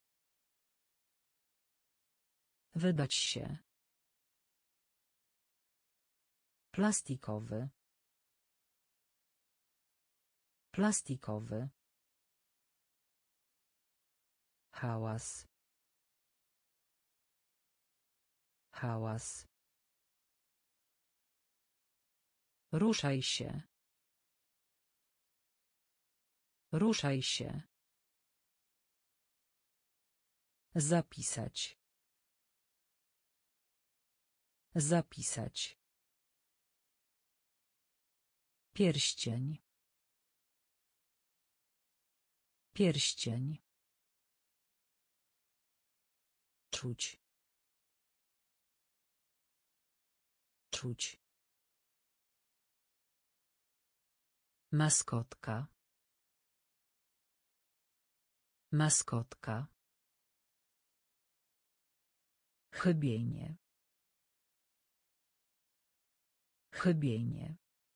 Wydać się. Plastikowy. Plastikowy. Hałas. Hałas. Ruszaj się. Ruszaj się. Zapisać. Zapisać. Pierścień. Pierścień. Czuć. Czuć. Maskotka. Maskotka. Chybienie. Chybienie.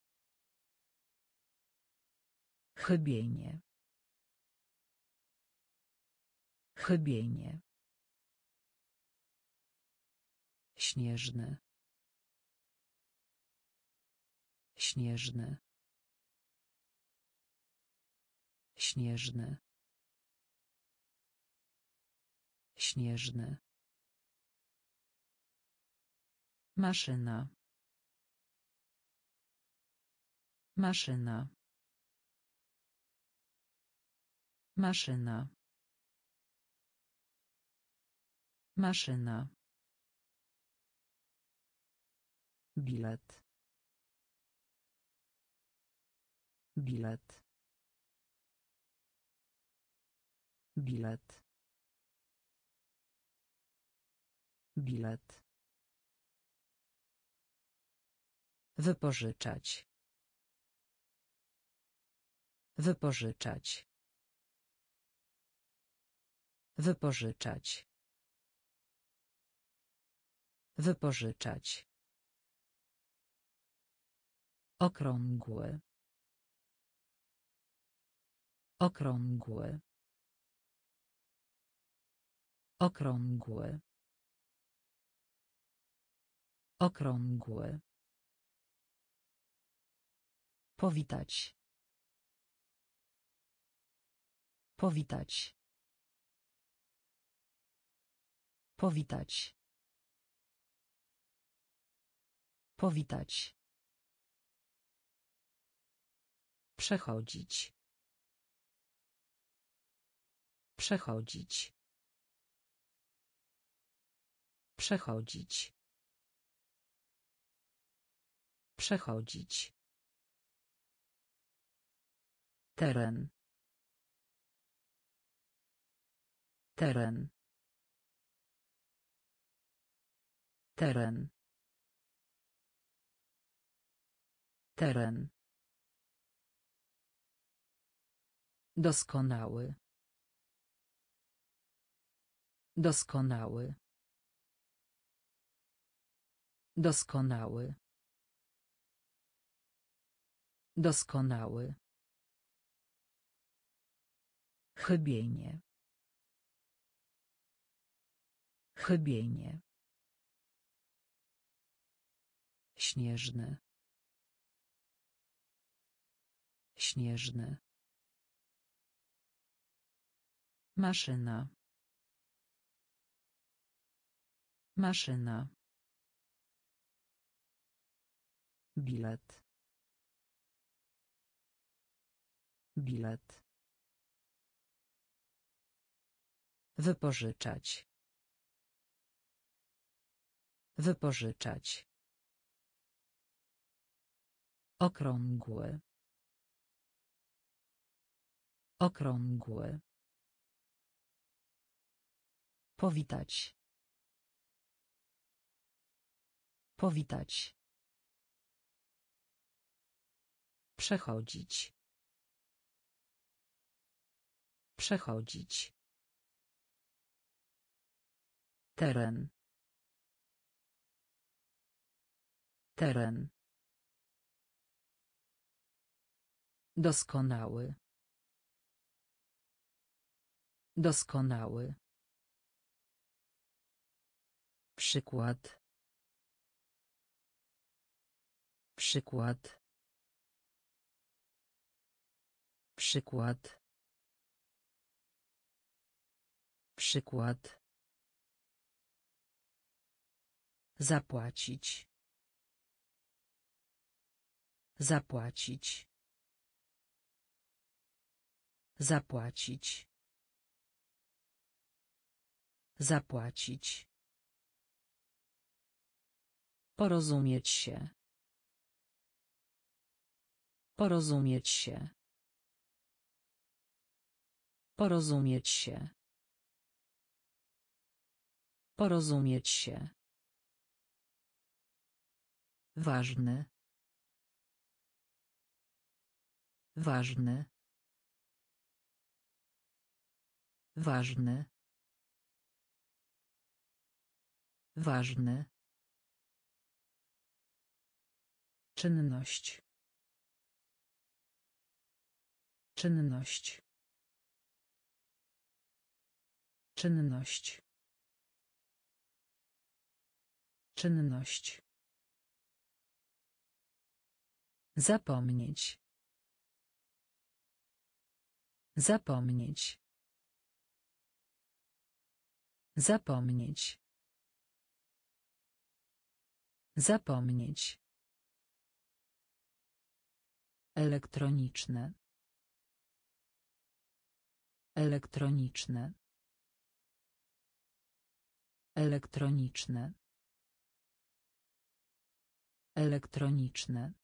Chybienie. Chybienie. Śnieżny. Śnieżny. Śnieżny. Śnieżny. Maszyna. Maszyna. Maszyna. Maszyna. Bilet. Bilet. Bilet. Bilet. Wypożyczać. Wypożyczać. Wypożyczać. Wypożyczać. Okrągły. Okrągły. Okrągły. Okrągły. Powitać. Powitać. Powitać. Powitać. Przechodzić. Przechodzić. Przechodzić. Przechodzić. Teren. Teren. Teren. Teren. Doskonały. Doskonały. Doskonały. Doskonały. Chybienie. Chybienie. Śnieżny. Śnieżny. Maszyna. Maszyna. Bilet. Bilet. Wypożyczać. Wypożyczać. Okrągły. Okrągły. Powitać. Powitać. Przechodzić. Przechodzić. Teren. Teren. Doskonały. Doskonały. Przykład. Przykład. Przykład. Przykład. Zapłacić. Zapłacić. Zapłacić. Zapłacić. Porozumieć się. Porozumieć się. Porozumieć się. Porozumieć się. Ważny. Ważny. Ważny. Ważny. Czynność. Czynność. Czynność. Czynność. Zapomnieć. Zapomnieć. Zapomnieć. Zapomnieć. Elektroniczne. Elektroniczne. Elektroniczne. Elektroniczne.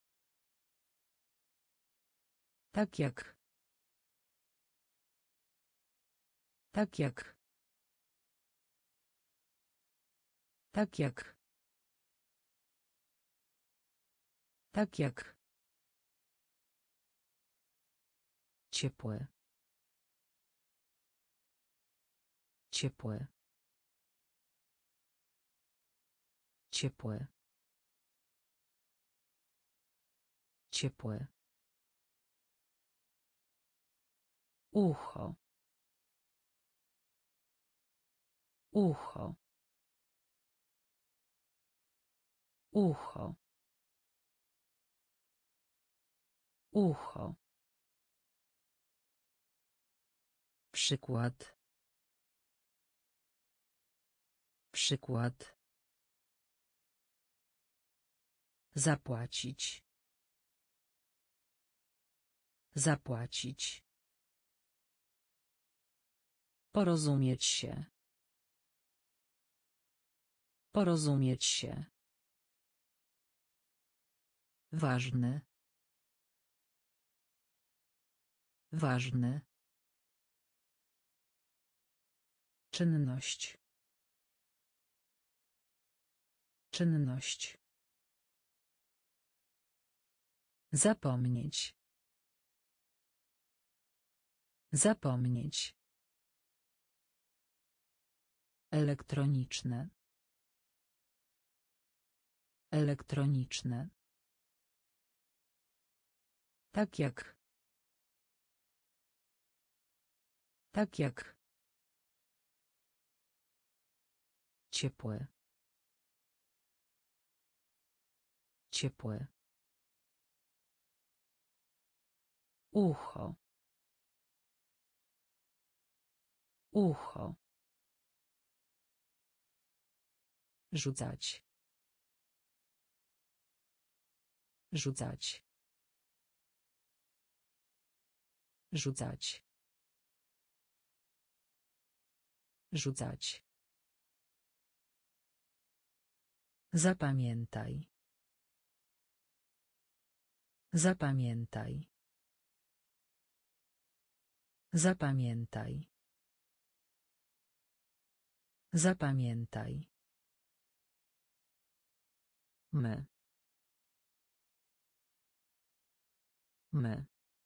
Tak jak. Tak jak. Tak jak. Tak jak. Ciepłe. Ciepłe. Ciepłe. Ciepłe. Ucho. Ucho. Ucho. Ucho. Przykład. Przykład. Zapłacić. Zapłacić. Porozumieć się. Porozumieć się. Ważny. Ważny. Czynność. Czynność. Zapomnieć. Zapomnieć. Elektroniczne. Elektroniczne. Tak jak. Tak jak. Ciepłe. Ciepłe. Ucho. Ucho. Rzucać. Rzucać. Rzucać. Rzucać. Zapamiętaj. Zapamiętaj. Zapamiętaj. Zapamiętaj. My. My.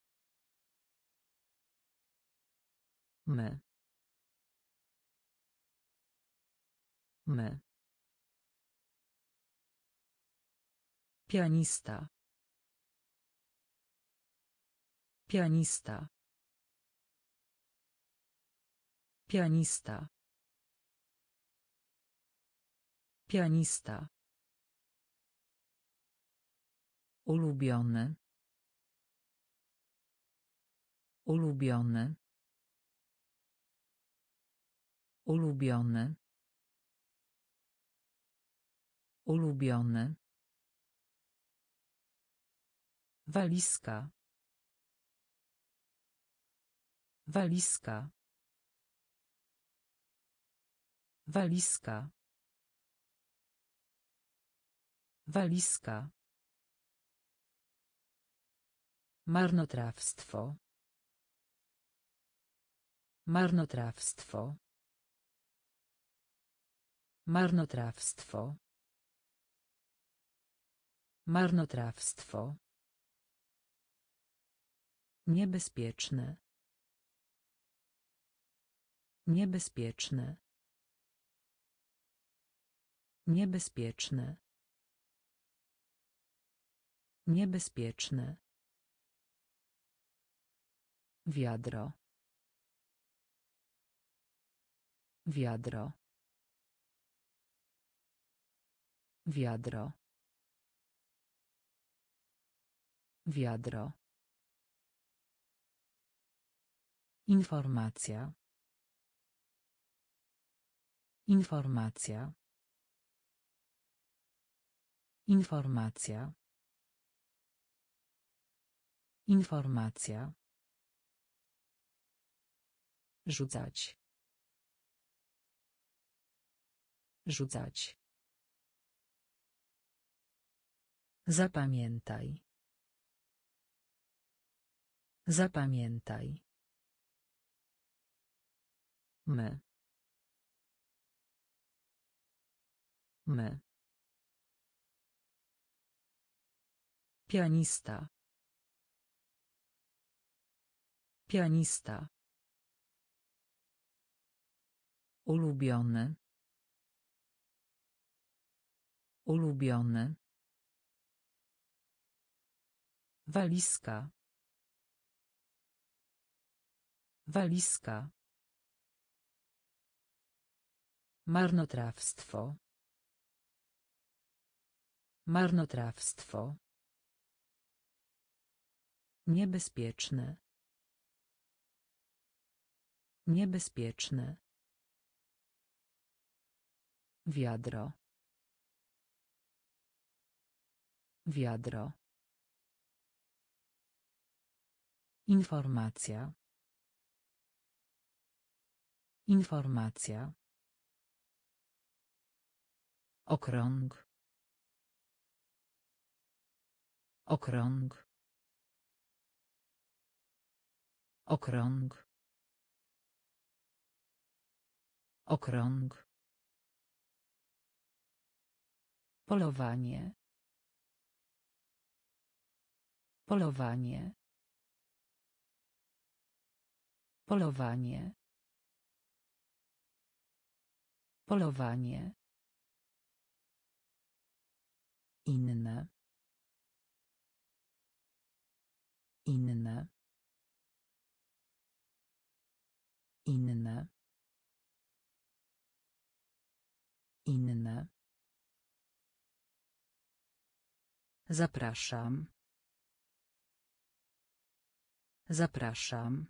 My. My. Pianista. Pianista. Pianista. Pianista. Ulubiony. Ulubiony. Ulubiony. Ulubiony. Walizka. Walizka. Walizka. Walizka. Marnotrawstwo. Marnotrawstwo. Marnotrawstwo. Marnotrawstwo. Niebezpieczne. Niebezpieczne. Niebezpieczne. Niebezpieczne. Wiadro. Wiadro. Wiadro. Wiadro. Informacja. Informacja. Informacja. Informacja. Rzucać. Rzucać. Zapamiętaj. Zapamiętaj. My. My. Pianista. Pianista. Ulubiony. Ulubiony. Walizka. Walizka. Marnotrawstwo. Marnotrawstwo. Niebezpieczne. Niebezpieczne. Wiadro. Wiadro. Informacja. Informacja. Okrąg. Okrąg. Okrąg. Okrąg. Polowanie. Polowanie. Polowanie. Polowanie. Inne. Inne. Inne. Inne. Zapraszam. Zapraszam.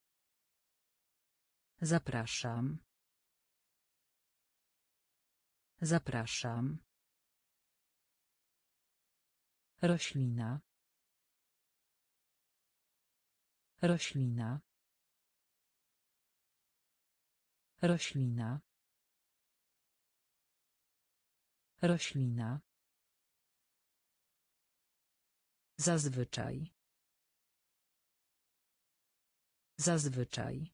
Zapraszam. Zapraszam. Roślina. Roślina. Roślina. Roślina. Zazwyczaj. Zazwyczaj.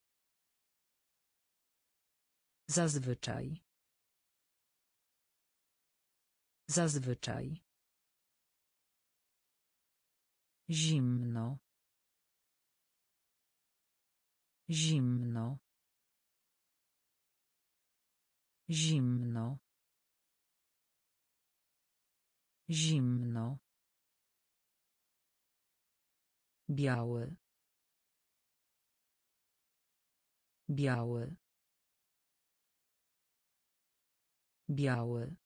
Zazwyczaj. Zazwyczaj. Zimno. Zimno. Zimno. Zimno. Biały. Biały. Biały.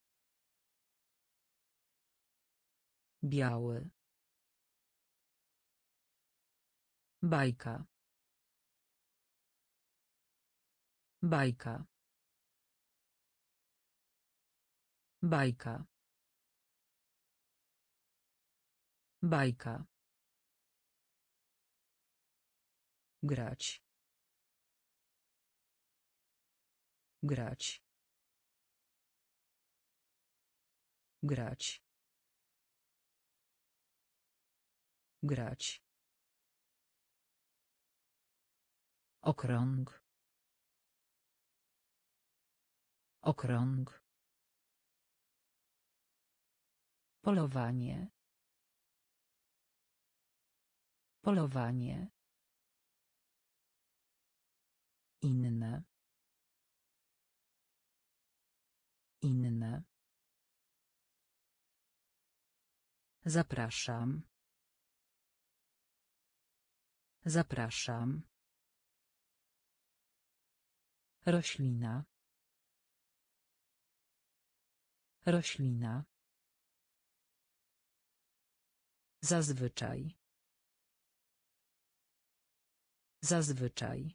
Biały. Bajka. Bajka. Bajka. Bajka. Grać. Grać. Grać. Grać. Okrąg. Okrąg. Polowanie. Polowanie. Inne. Inne. Zapraszam. Zapraszam. Roślina. Roślina. Zazwyczaj. Zazwyczaj.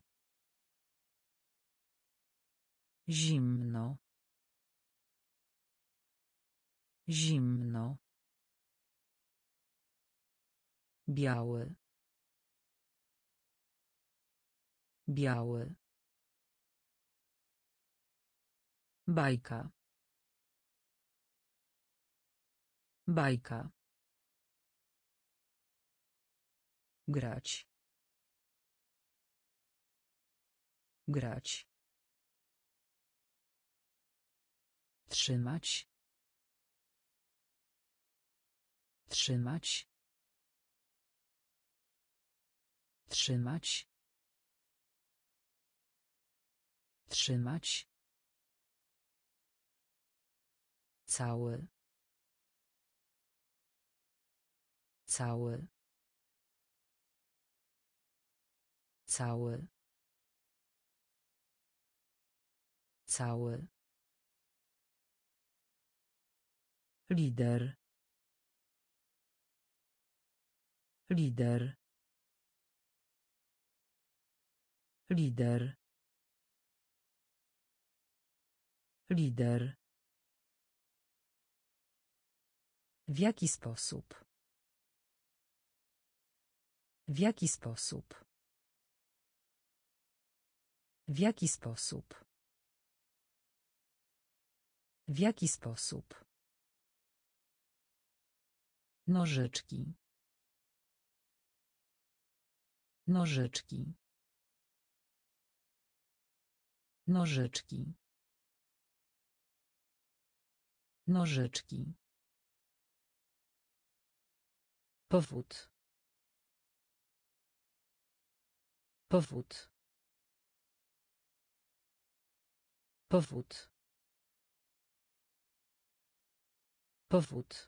Zimno. Zimno. Biały. Biały. Bajka. Bajka. Grać. Grać. Trzymać. Trzymać. Trzymać. Trzymać. Cały. Cały. Cały. Cały. Lider. Lider. Lider. Lider. W jaki sposób? W jaki sposób? W jaki sposób? W jaki sposób? Nożyczki. Nożyczki. Nożyczki. Nożyczki. Powód. Powód. Powód. Powód.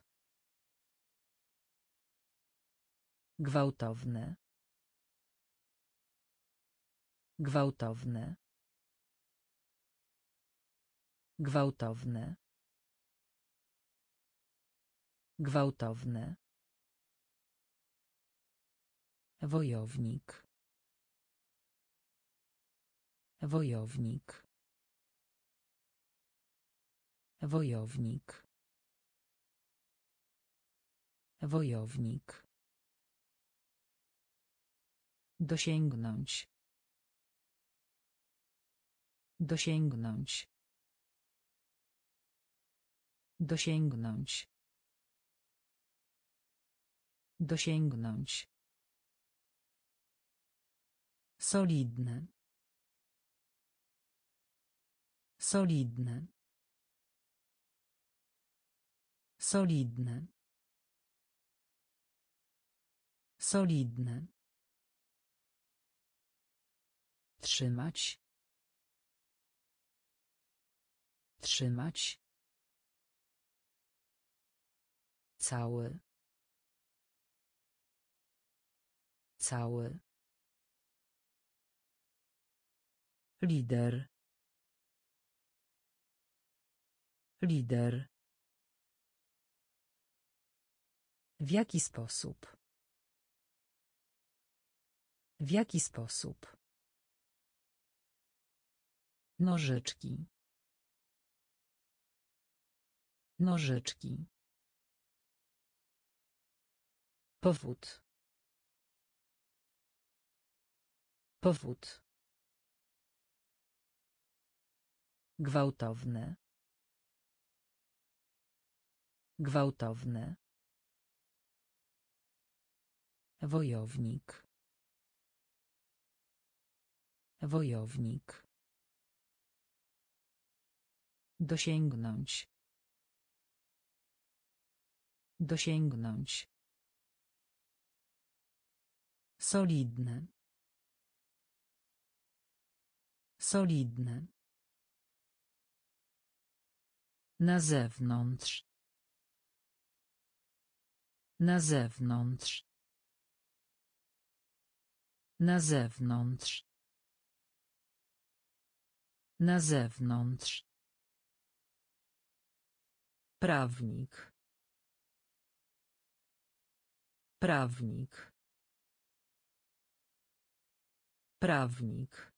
Gwałtowne. Gwałtowne. Gwałtowne. Gwałtowne. Wojownik. Wojownik. Wojownik. Wojownik. Dosięgnąć. Dosięgnąć. Dosięgnąć. Dosięgnąć. Solidne. Solidne. Solidne. Solidne. Trzymać. Trzymać. Cały. Cały. Lider. Lider. W jaki sposób? W jaki sposób? Nożyczki. Nożyczki. Powód. Powód. Gwałtowne. Gwałtowne. Wojownik. Wojownik. Dosięgnąć. Dosięgnąć. Solidne. Solidne. Na zewnątrz. Na zewnątrz. Na zewnątrz. Na zewnątrz. Prawnik. Prawnik. Prawnik.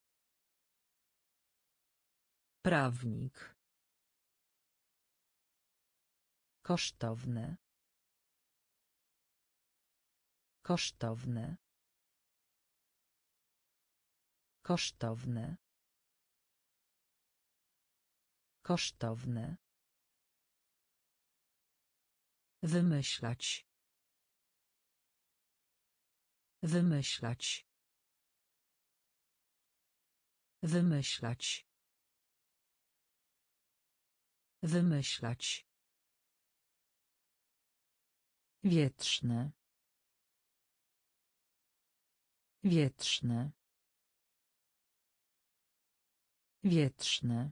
Prawnik. Kosztowne. Kosztowne. Kosztowne. Kosztowne. Wymyślać. Wymyślać. Wymyślać. Wymyślać. Wietrzne. Wietrzne. Wietrzne.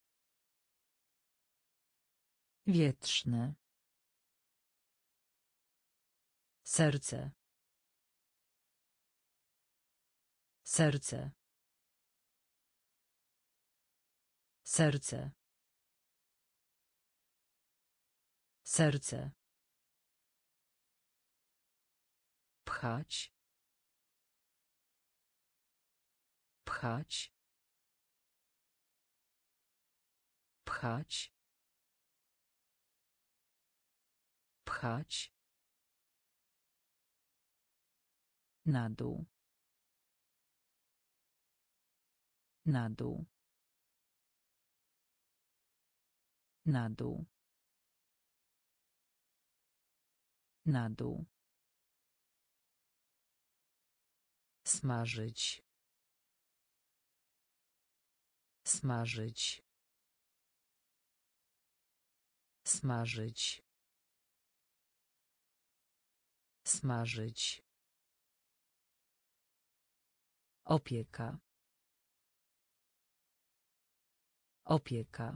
Wietrzne. Serce. Serce. Serce. Serce. Pchać. Pchać. Pchać. Pchać. Na dół. Na dół. Na dół. Na dół. Smażyć. Smażyć. Smażyć. Smażyć. Opieka. Opieka.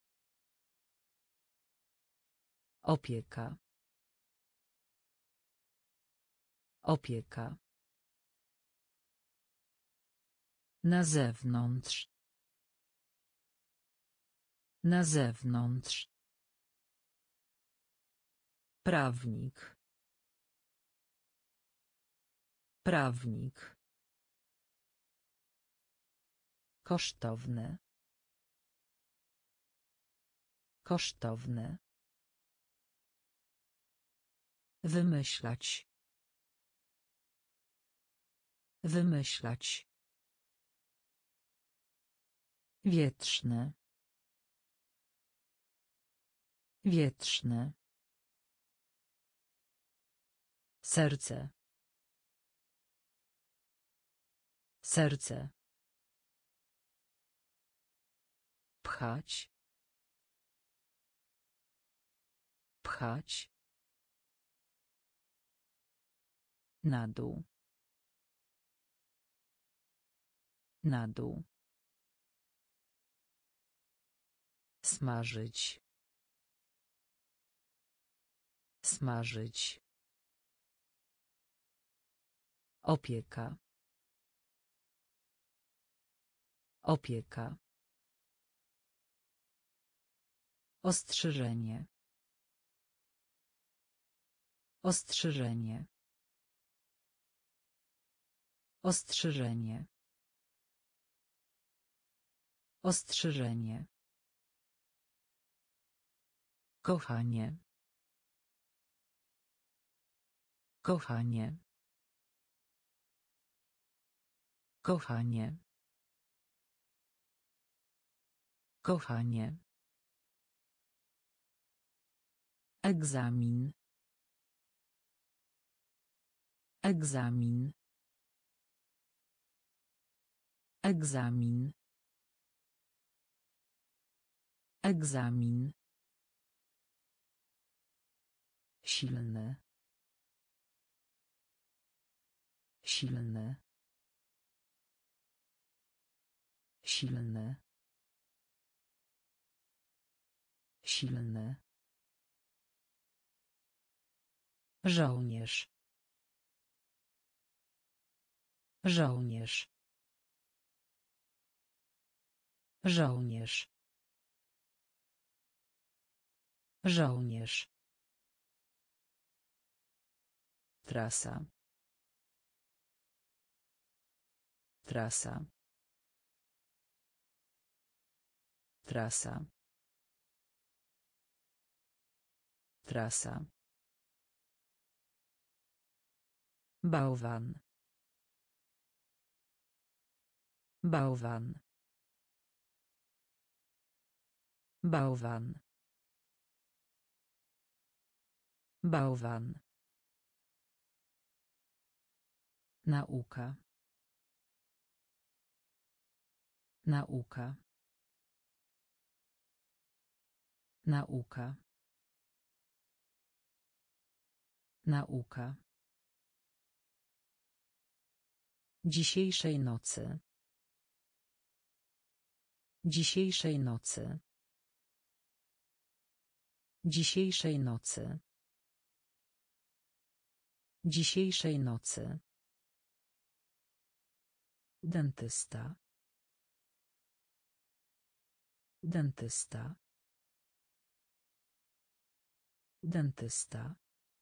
Opieka. Opieka. Na zewnątrz. Na zewnątrz. Prawnik. Prawnik. Kosztowne. Kosztowny. Wymyślać. Wymyślać. Wietrzny. Wietrzny. Serce. Serce. Pchać. Pchać. Na dół. Na dół. Smażyć. Smażyć. Opieka. Opieka. Ostrzeżenie. Ostrzeżenie. Ostrzeżenie. Ostrzeżenie. Kochanie. Kochanie. Kochanie. Kochanie. Egzamin. Egzamin. Egzamin. Egzamin. Silny. Silny. Silny. Silny. Żołnierz. Żołnierz. Żołnierz. Żołnierz. Trasa. Trasa. Trasa. Trasa. Bałwan. Bałwan. Bałwan. Bałwan. Nauka. Nauka. Nauka. Nauka. Dzisiejszej nocy. Dzisiejszej nocy. Dzisiejszej nocy. Dzisiejszej nocy. Dentysta. Dentysta. Dentysta.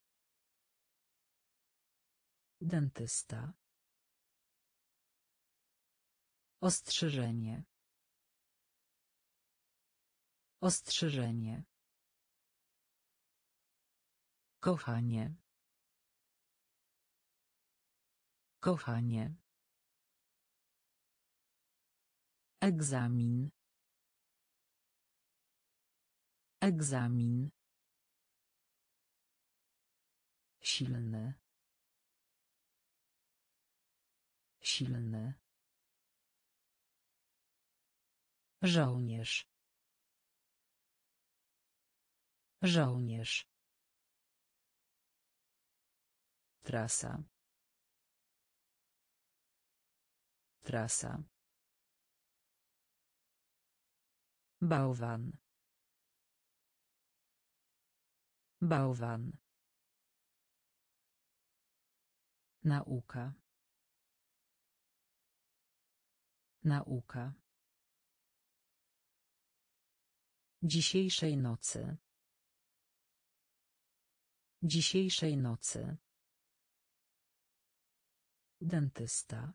Dentysta. Ostrzeżenie. Ostrzeżenie. Kochanie. Kochanie. Egzamin. Egzamin. Silny. Silny. Żołnierz. Żołnierz. Trasa. Trasa. Bałwan. Bałwan. Nauka. Nauka. Dzisiejszej nocy. Dzisiejszej nocy. Dentysta.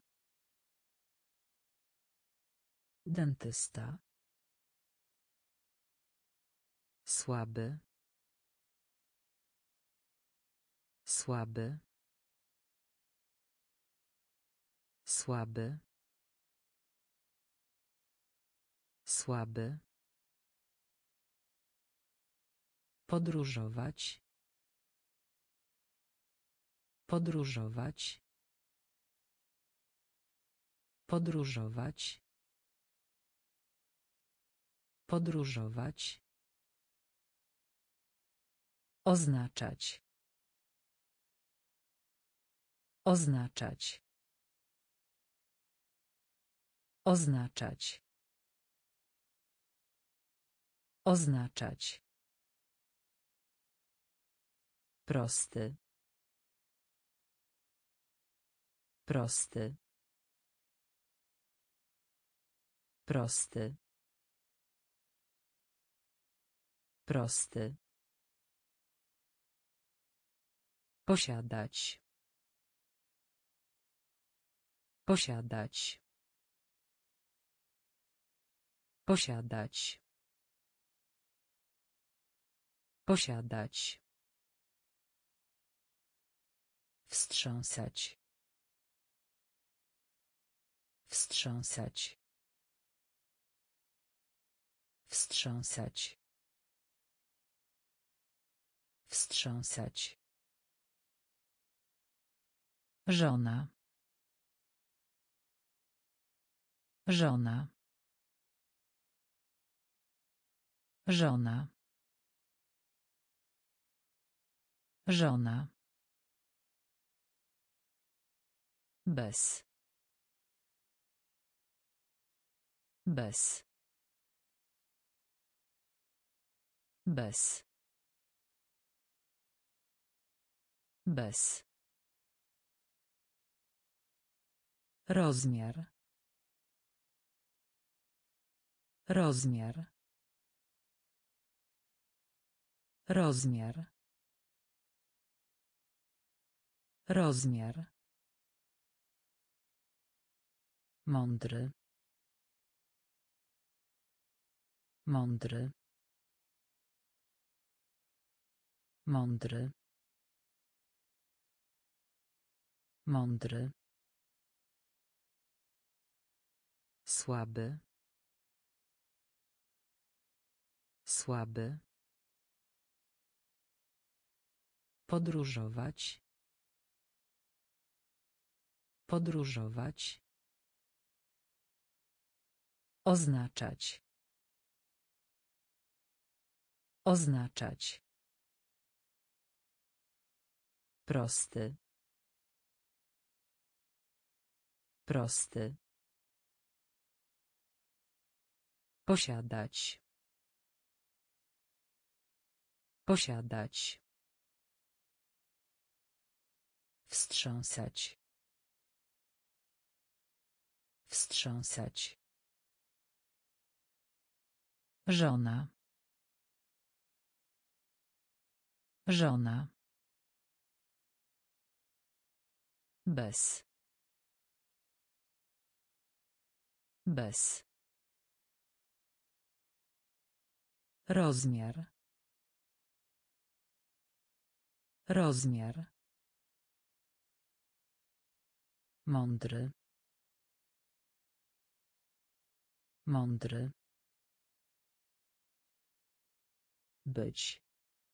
Dentysta. Słaby. Słaby. Słaby. Słaby. Podróżować. Podróżować. Podróżować. Podróżować. Oznaczać. Oznaczać. Oznaczać. Oznaczać. Prosty. Prosty. Prosty. Prosty. Posiadać. Posiadać. Posiadać. Posiadać. Wstrząsać. Wstrząsać. Wstrząsać. Wstrząsać. Żona. Żona. Żona. Żona. Bez. Bez. Bez. Bez. Rozmiar. Rozmiar. Rozmiar. Rozmiar. Mądry. Mądry. Mądry. Mądry. Słaby. Słaby. Podróżować. Podróżować. Oznaczać. Oznaczać. Prosty. Prosty. Posiadać. Posiadać. Wstrząsać. Wstrząsać. Żona. Żona. Bez. Bez. Rozmiar. Rozmiar. Mądry. Mądry. Być.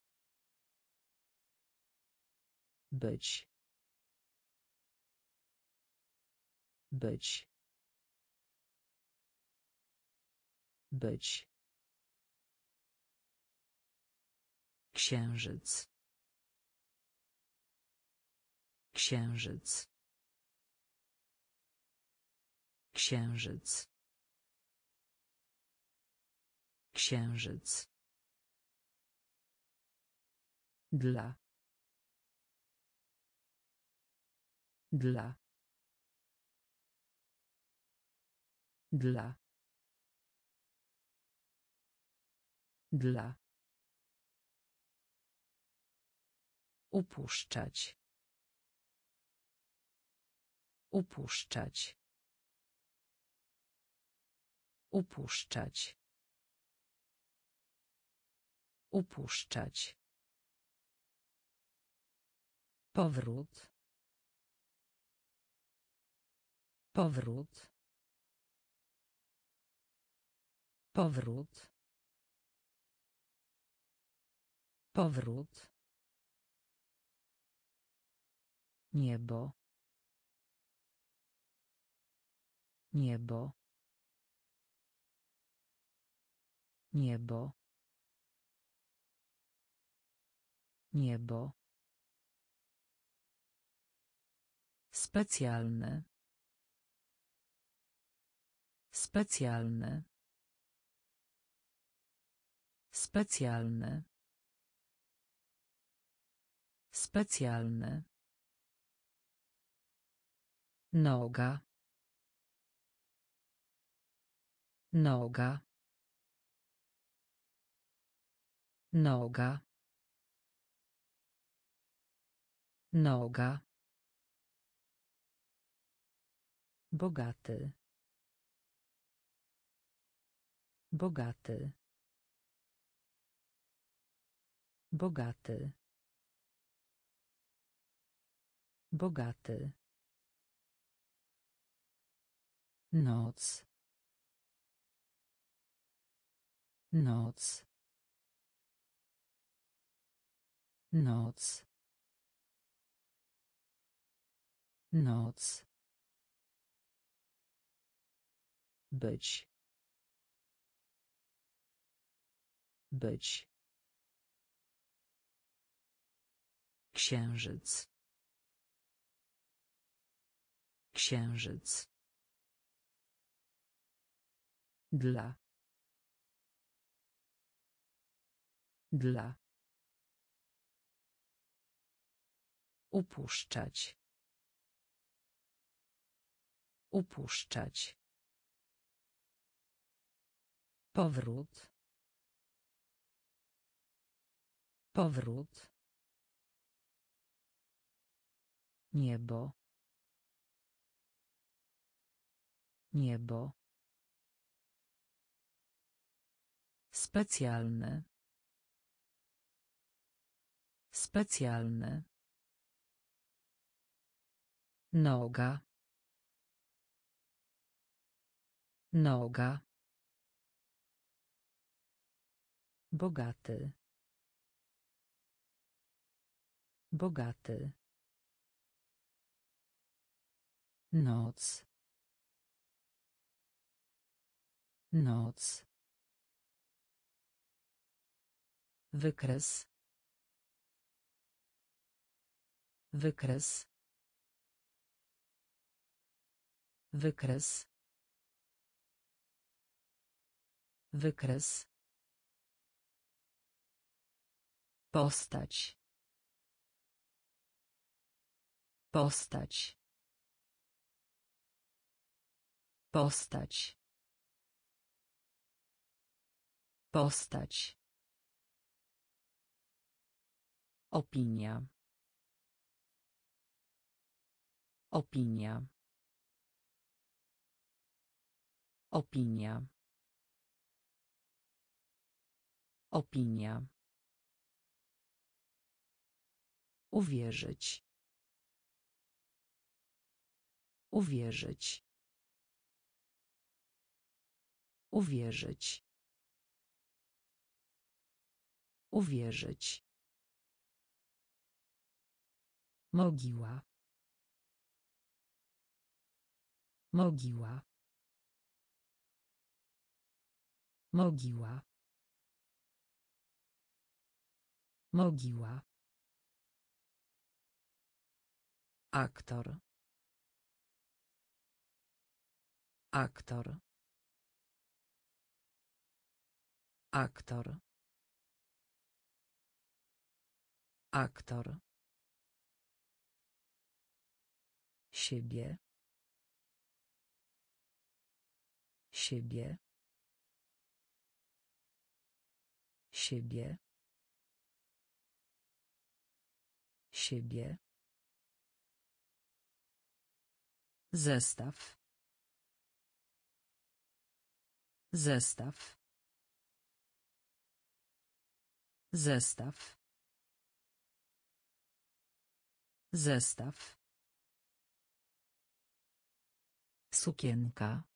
Być. Być. Być. Księżyc. Księżyc. Księżyc. Księżyc. Dla. Dla. Dla. Dla. Upuszczać. Upuszczać. Upuszczać. Upuszczać. Powrót. Powrót. Powrót. Powrót. Niebo. Niebo. Niebo. Niebo. Specjalny. Specjalny. Specjalny. Specjalny. Noga. Noga. Noga. Noga. Bogaty. Bogaty. Bogaty. Bogaty. Noc. Noc. Noc. Noc. Być. Być. Księżyc. Księżyc. Dla. Dla. Upuszczać. Upuszczać. Powrót. Powrót. Niebo. Niebo. Specjalny. Specjalny. Noga. Noga. Bogaty. Bogaty. Noc. Noc. Wykres. Wykres. Wykres. Wykres. Postać. Postać. Postać. Postać. Opinia. Opinia. Opinia. Opinia. Uwierzyć. Uwierzyć. Uwierzyć. Uwierzyć. Mogiła. Mogiła. Mogiła. Mogiła. Aktor. Aktor. Aktor. Aktor. Siebie. Siebie. Siebie. Siebie. Zestaw. Zestaw. Zestaw. Zestaw. Sukienka.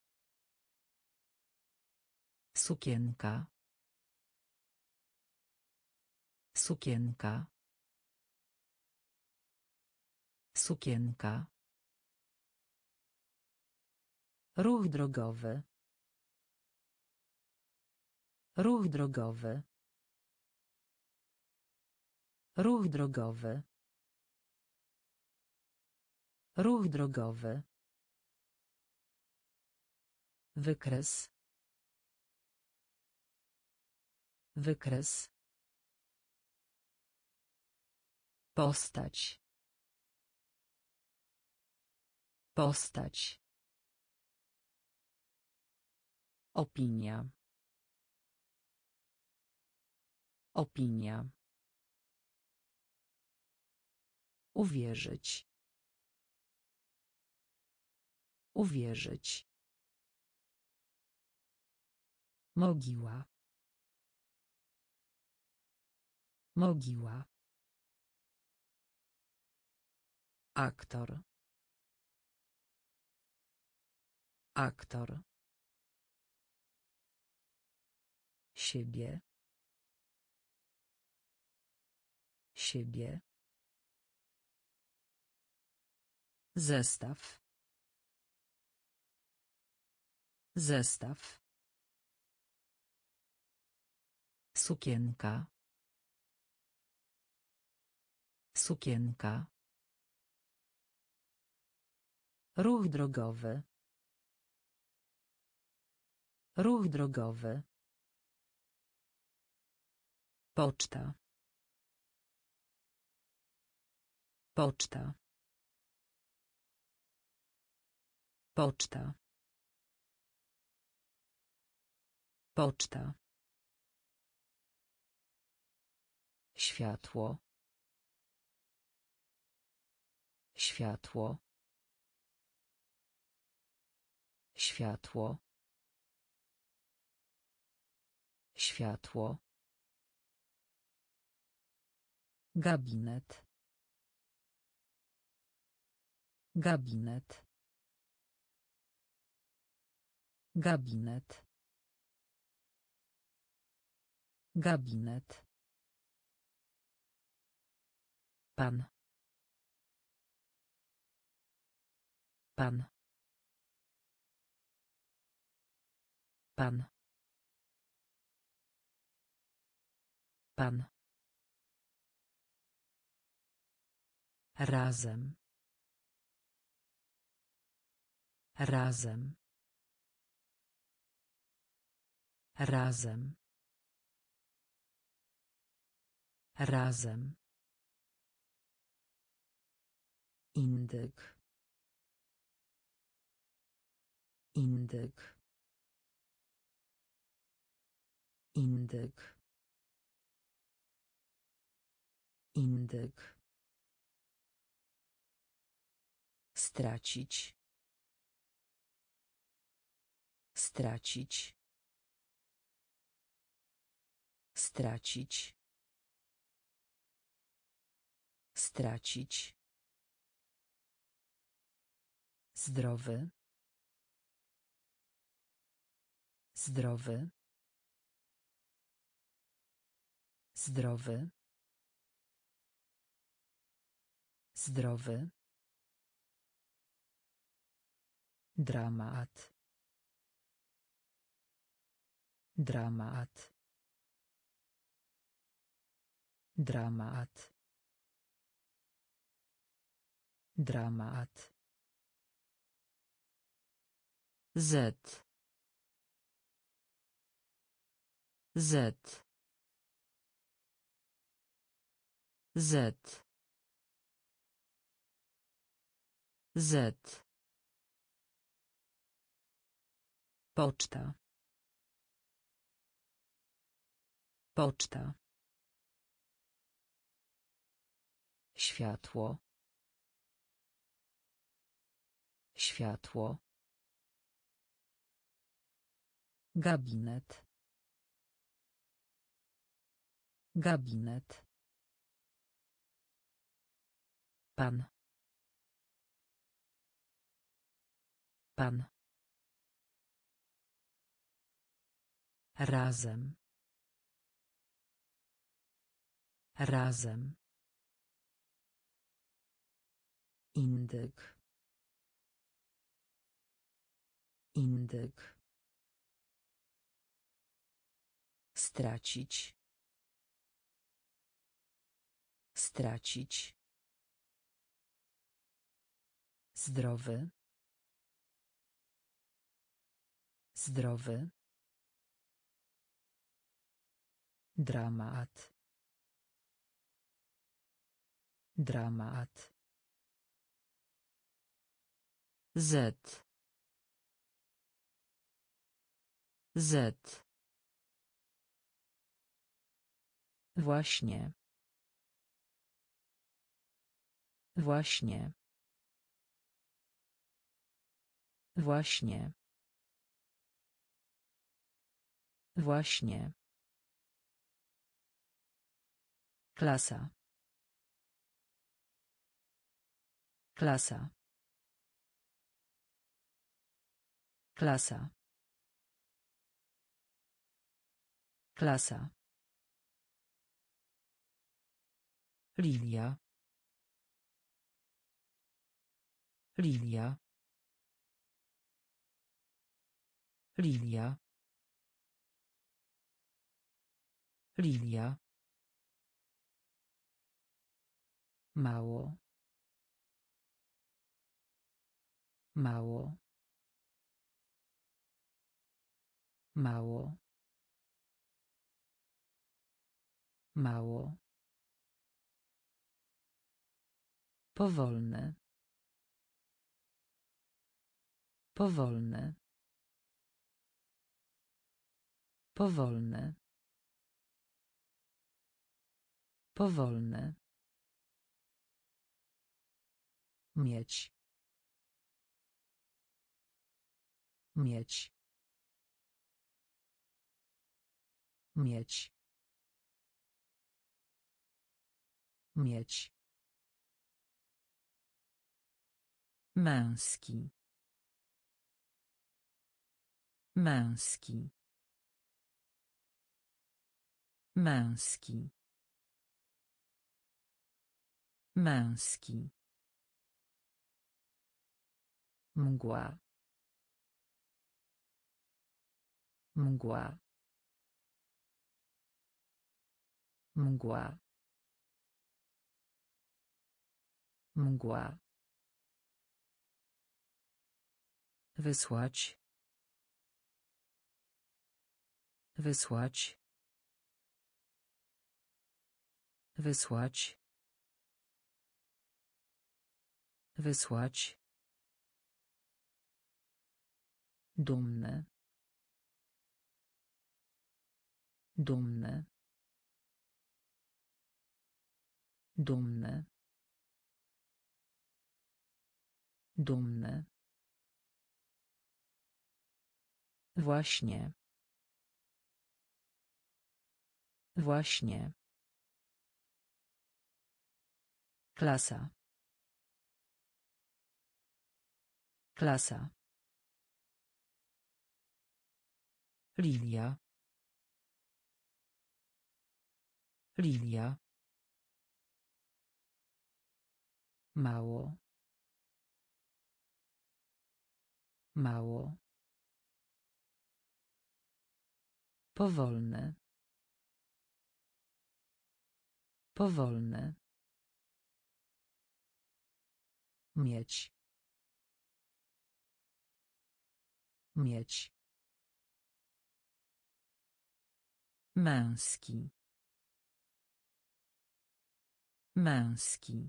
Sukienka. Sukienka. Sukienka. Ruch drogowy. Ruch drogowy. Ruch drogowy. Ruch drogowy. Wykres. Wykres. Postać. Postać. Opinia. Opinia. Uwierzyć. Uwierzyć. Mogiła. Mogiła. Aktor. Aktor. Siebie. Siebie. Zestaw. Zestaw. Sukienka. Sukienka. Ruch drogowy. Ruch drogowy. Poczta. Poczta. Poczta. Poczta. Światło. Światło. Światło. Światło. Gabinet. Gabinet. Gabinet. Gabinet. Pan. Pan. Pan. Pan. Razem. Razem. Razem. Razem. Indyk. Indyk. Indyk. Indyk. Stracić. Stracić. Stracić. Stracić. Zdrowy. Zdrowy. Zdrowy. Zdrowy. Dramat. Dramat. Dramat. Dramat. Z. Z. Z. Z. Poczta. Poczta. Światło. Światło. Gabinet. Gabinet. Pan. Pan. Razem. Razem. Indyk. Indyk. Stracić. Stracić. Zdrowy. Zdrowy. Dramat. Dramat. Z. Z. Właśnie. Właśnie. Właśnie. Właśnie. Klasa. Klasa. Klasa. Klasa. Lilia. Lilia. Lilia. Lilia. Mało. Mało. Mało. Mało. Powolne. Powolne. Powolne. Powolne. Mieć. Mieć. Mieć. Mieć. Męski. Męski. Męski. Męski. Mgła. Mgła. Mgła. Mgła. Wysłać. Wysłać. Wysłać. Wysłać. Dumny. Dumny. Dumny. Dumny. Właśnie. Właśnie. Klasa. Klasa. Lilia. Lilia. Mało. Mało. Powolne. Powolne. Mieć. Mieć. Męski. Męski.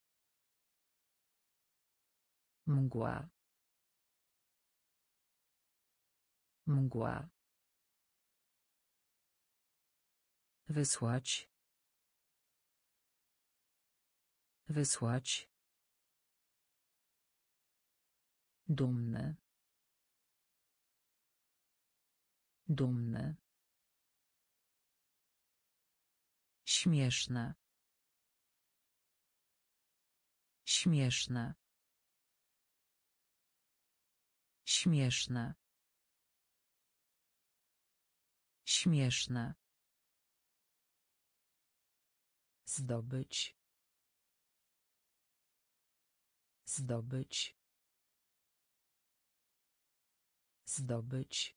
Mgła. Mgła. Wysłać. Wysłać. Dumny. Dumny. Śmieszne. Śmieszne. Śmieszne. Śmieszne. Zdobyć. Zdobyć. Zdobyć.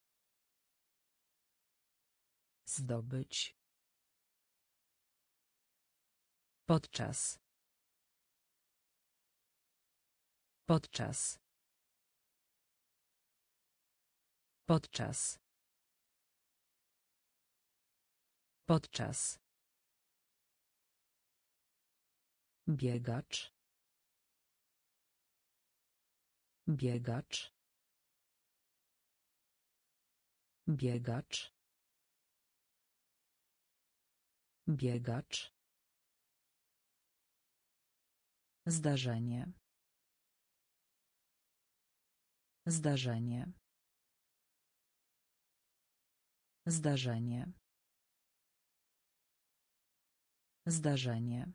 Zdobyć. Podczas. Podczas. Podczas. Podczas. Biegacz. Biegacz. Biegacz. Biegacz. Zdarzenie. Zdarzenie. Zdarzenie. Zdarzenie.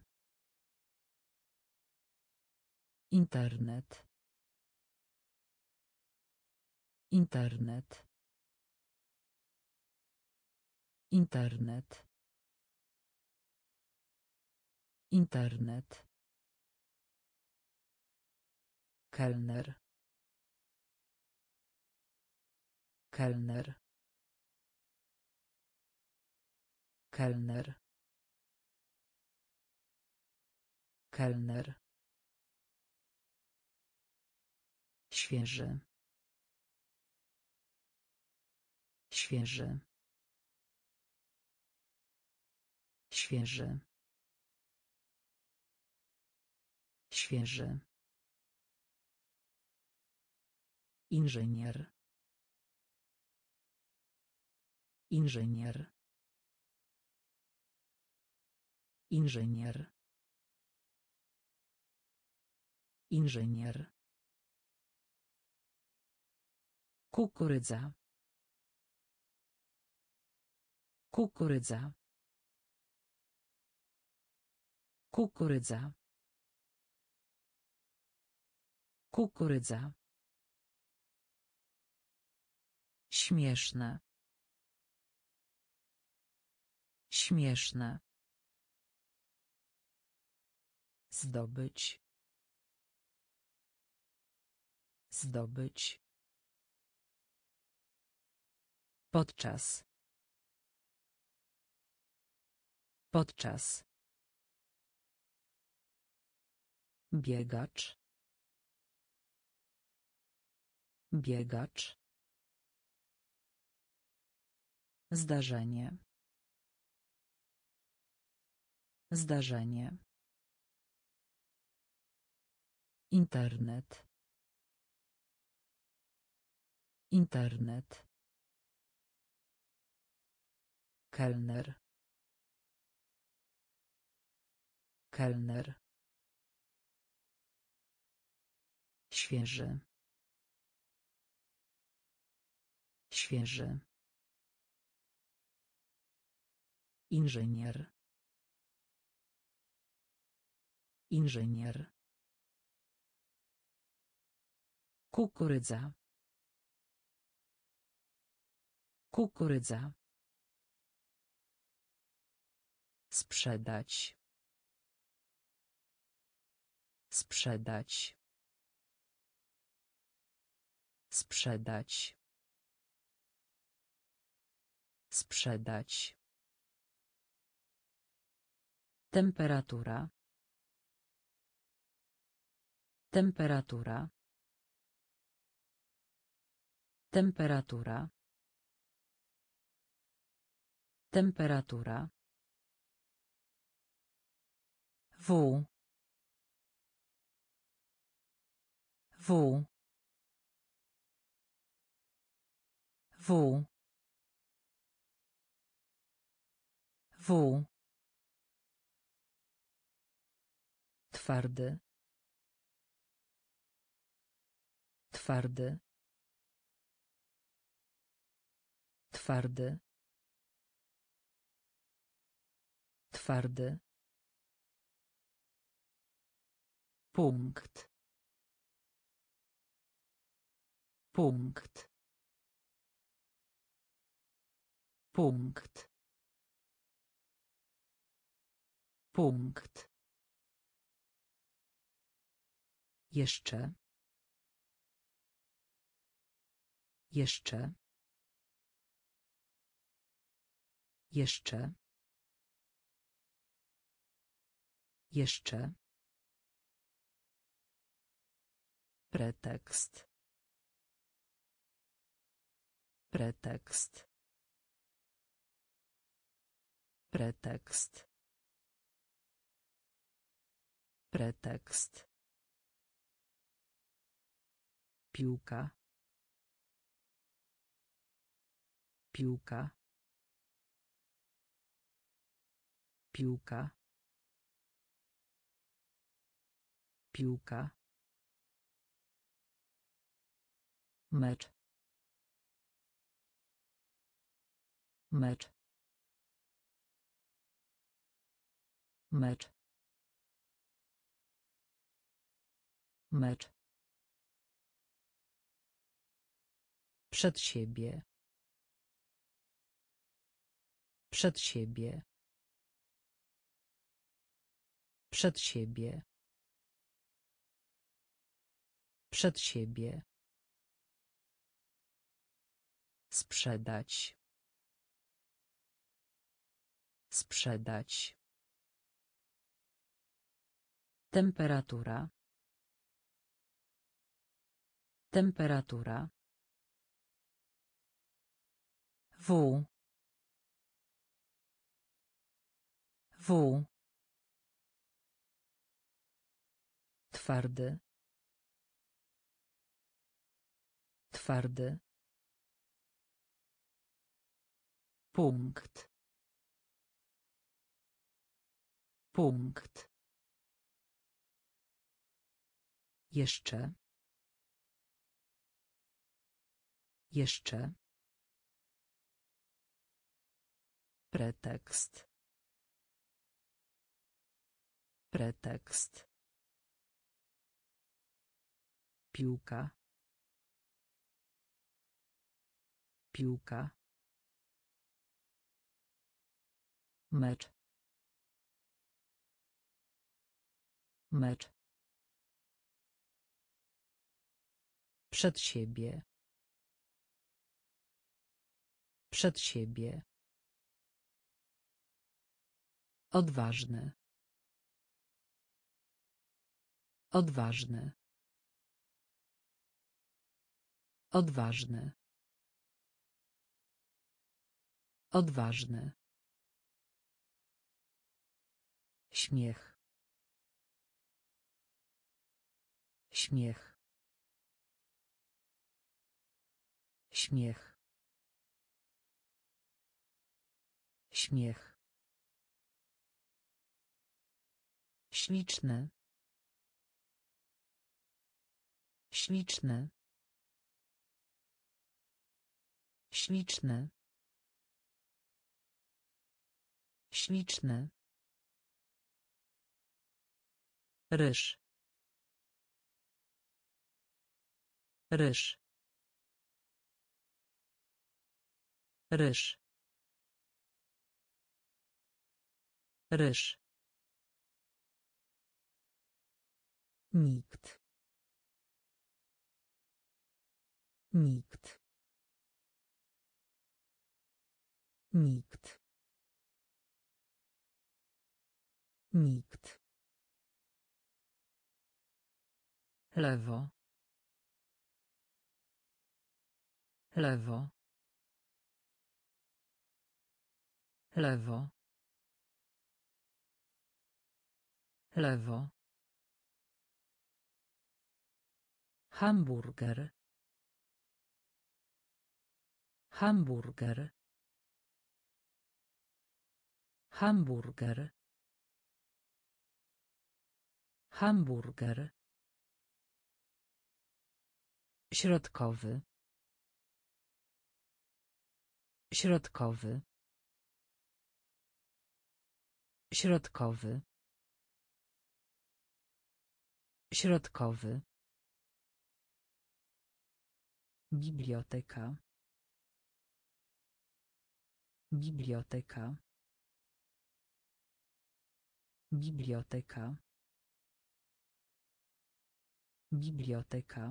Internet. Internet. Internet. Internet. Kelner. Kelner. Kelner. Kelner. Świeży. Świeży. Świeży. Świeży. Inżynier. Inżynier. Inżynier. Inżynier. Kukurydza. Kukurydza. Kukurydza. Kukurydza. Śmieszne. Śmieszne. Zdobyć. Zdobyć. Podczas. Podczas. Biegacz. Biegacz. Zdarzenie. Zdarzenie. Internet. Internet. Kelner. Kelner. Świeży. Świeży. Inżynier. Inżynier. Kukurydza. Kukurydza. Sprzedać. Sprzedać. Sprzedać. Sprzedać. Temperatura. Temperatura. Temperatura. Temperatura. W. W. W. W. Twardy. Twardy. Twardy. Twardy. Punkt. Punkt. Punkt. Punkt. Jeszcze. Jeszcze. Jeszcze. Jeszcze. Pretekst. Pretekst. Pretekst. Pretekst. Piłka. Piłka. Piłka. Piłka. Mecz. Mecz. Mecz. Mecz. Przed siebie. Przed siebie. Przed siebie. Przed siebie. Sprzedać. Sprzedać. Temperatura. Temperatura. W. W. Twardy. Twardy. Punkt. Punkt. Jeszcze. Jeszcze. Pretekst. Pretekst. Piłka. Piłka. Mecz. Mecz. Przed siebie. Przed siebie. Odważny. Odważny. Odważny. Odważny. Śmiech. Śmiech. Śmiech. Śmiech. Śliczny. Śliczny. Śliczny. Śliczny. Ryż. Ryż. Ryż. Ryż. Nikt. Nikt. Nikt. Nikt. Lewo. Lewo. Lewo. Lewo. Hamburger. Hamburger. Hamburger. Hamburger. Środkowy. Środkowy. Środkowy. Środkowy. Biblioteka. Biblioteka. Biblioteka. Biblioteka.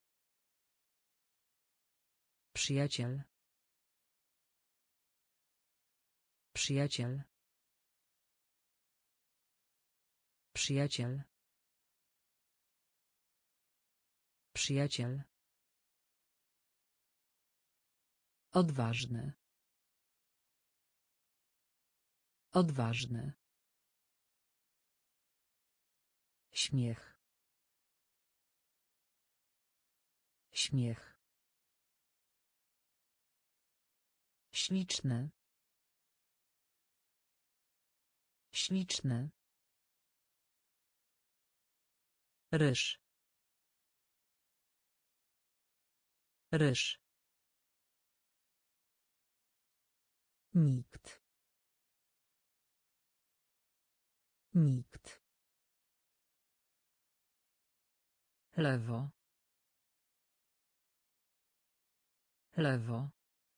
Przyjaciel. Przyjaciel. Przyjaciel. Przyjaciel. Odważny. Odważny. Śmiech. Śmiech. Śliczny. Śliczny. Ryż. Ryż. Nikt. Nikt. Lewo. Lewo.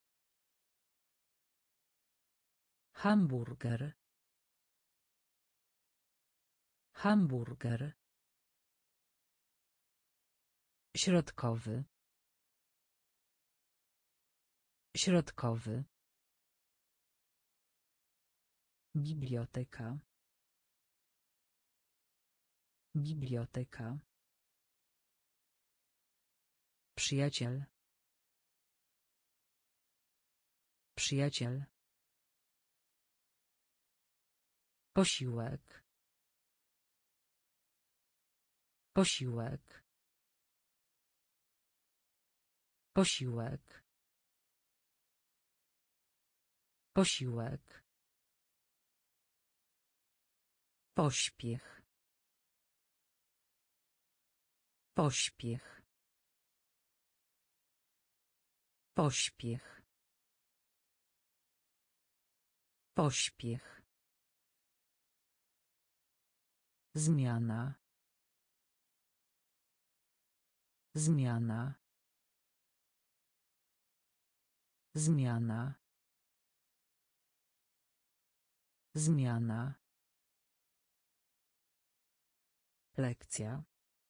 Hamburger. Hamburger. Środkowy. Środkowy. Biblioteka. Biblioteka. Przyjaciel. Przyjaciel. Posiłek. Posiłek. Posiłek. Posiłek. Pośpiech. Pośpiech. Pośpiech. Pośpiech. Zmiana. Zmiana. Zmiana. Zmiana. Lekcja.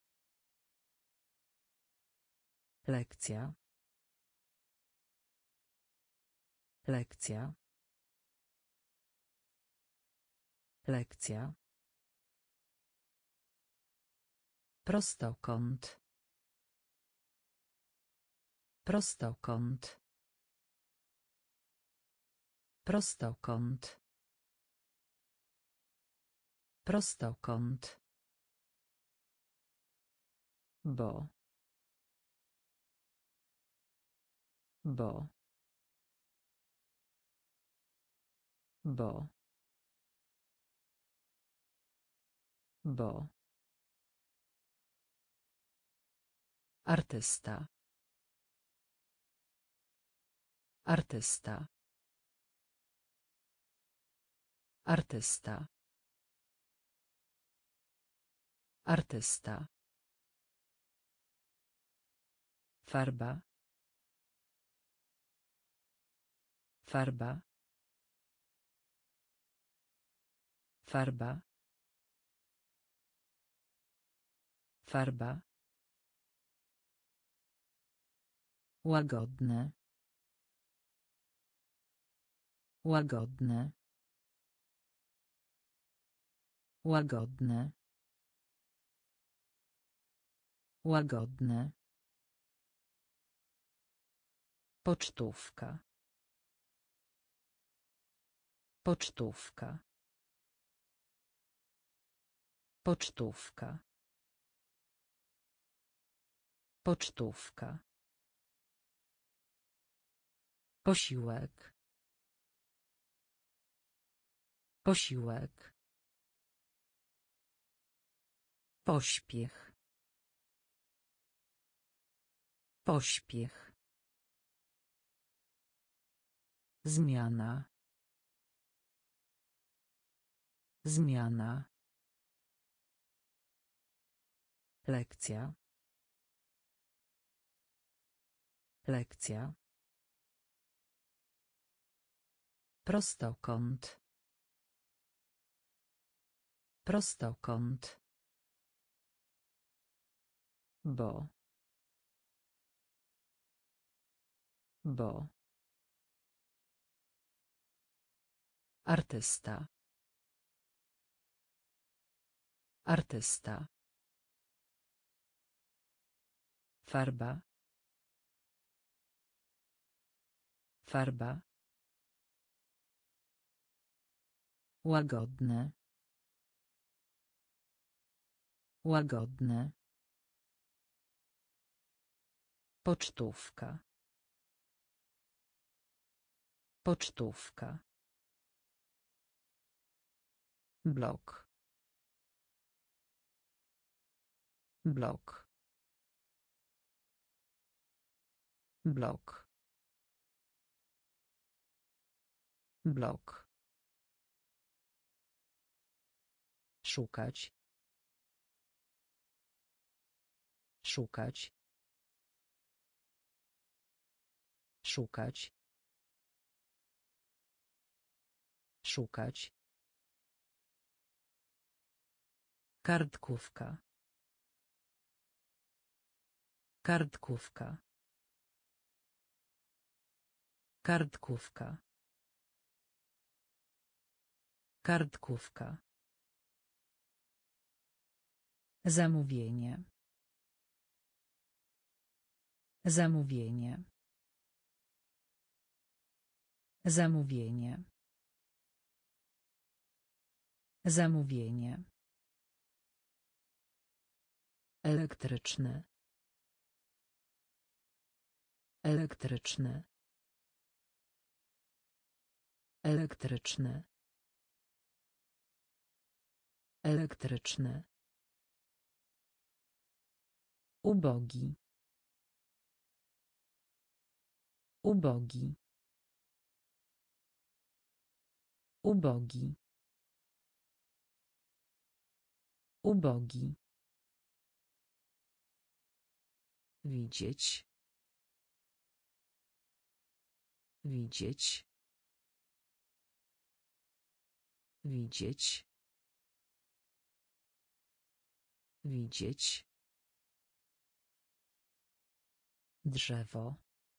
Lekcja. Lekcja. Lekcja. Prostokąt. Prostokąt. Prostokąt. Prostokąt. Bo. Bo. Bo. Bo. Artysta. Artysta. Artysta. Artysta. Farba. Farba. Farba. Farba. Łagodne. Łagodne. Łagodne. Łagodne. Pocztówka. Pocztówka. Pocztówka. Pocztówka. Posiłek. Posiłek. Pośpiech. Pośpiech. Zmiana. Zmiana. Lekcja. Lekcja. Prostokąt. Prostokąt. Bo. Bo. Artysta. Artysta. Farba. Farba. Łagodne. Łagodne. Pocztówka. Pocztówka. Blok. Blok. Blok. Blok. Szukać. Szukać. Szukać. Szukać. Kartkówka. Kartkówka. Kartkówka. Kartkówka. Zamówienie. Zamówienie. Zamówienie. Zamówienie. Elektryczny. Elektryczny. Elektryczny. Elektryczny. Ubogi. Ubogi. Ubogi. Ubogi. Widzieć. Widzieć. Widzieć. Widzieć. Drzewo.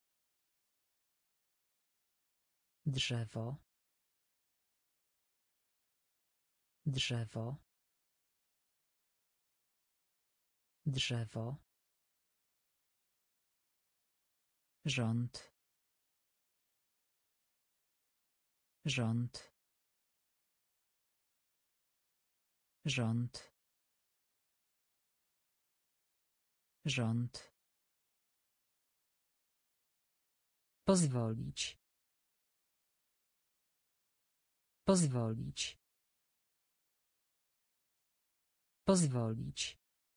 Drzewo. Drzewo. Drzewo. Rząd. Rząd. Rząd. Rząd. Pozwolić. Pozwolić. Pozwolić.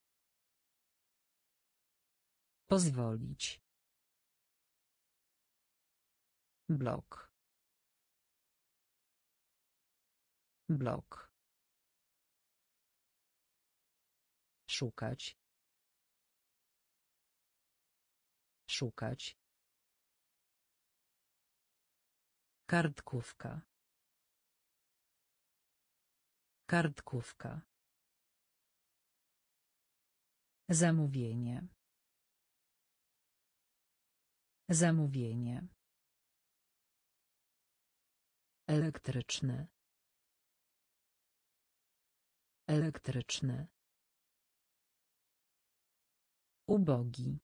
Pozwolić. Blok. Blok. Szukać. Szukać. Kartkówka. Kartkówka. Zamówienie. Zamówienie. Elektryczny. Elektryczny. Ubogi.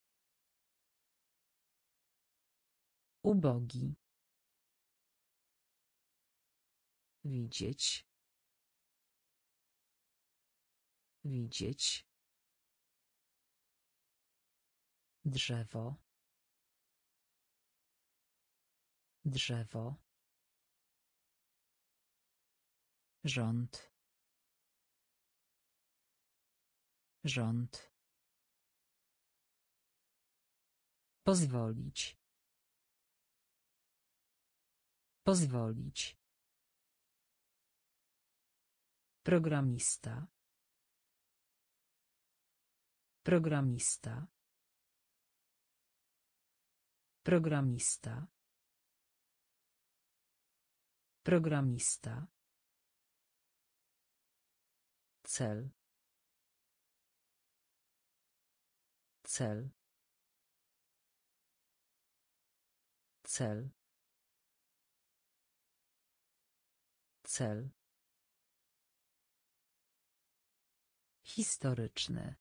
Ubogi. Widzieć. Widzieć. Drzewo. Drzewo. Rząd. Rząd. Pozwolić. Pozwolić. Programista. Programista. Programista. Programista. Cel. Cel. Cel. Cel. Historyczny.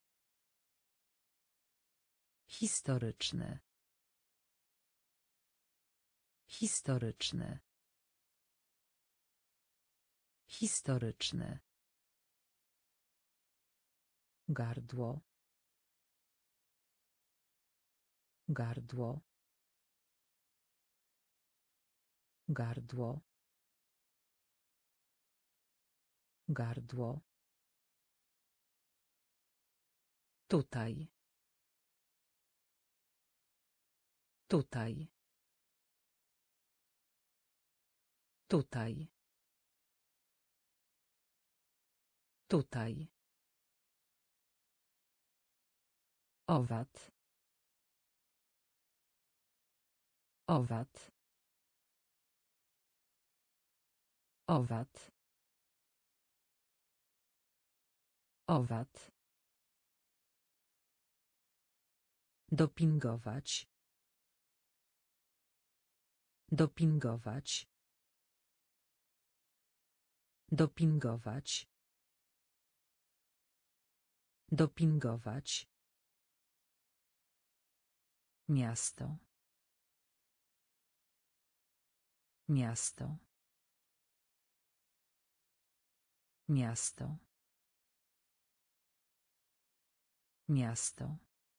Historyczny. Historyczny. Historyczny. Gardło. Gardło. Gardło. Gardło. Tutaj. Tutaj. Tutaj. Tutaj. Owad. Owad. Owad. Owad. Dopingować. Dopingować. Dopingować. Dopingować. Miasto. Miasto. Miasto. Miasto.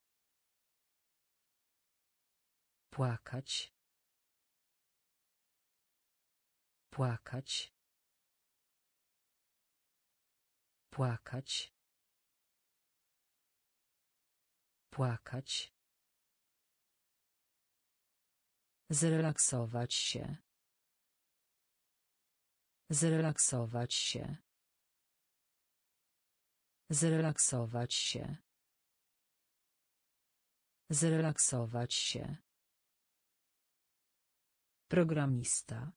Płakać. Płakać. Płakać. Płakać. Zrelaksować się. Zrelaksować się. Zrelaksować się. Zrelaksować się. Programista.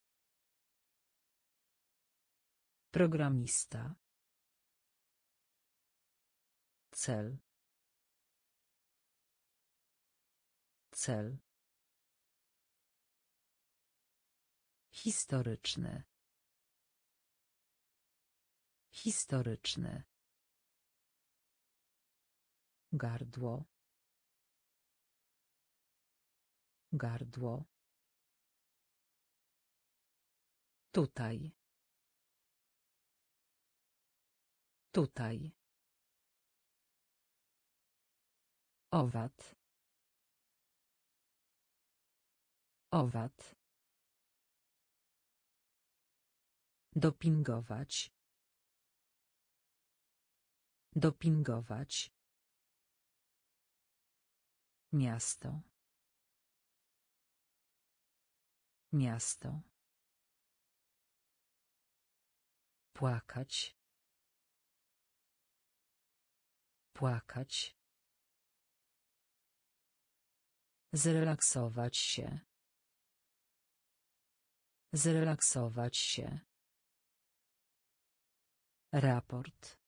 Programista. Cel. Cel. Historyczny. Historyczny. Gardło. Gardło. Tutaj. Tutaj. Owad. Owad. Dopingować. Dopingować. Miasto. Miasto. Płakać. Płakać. Zrelaksować się. Zrelaksować się. Raport.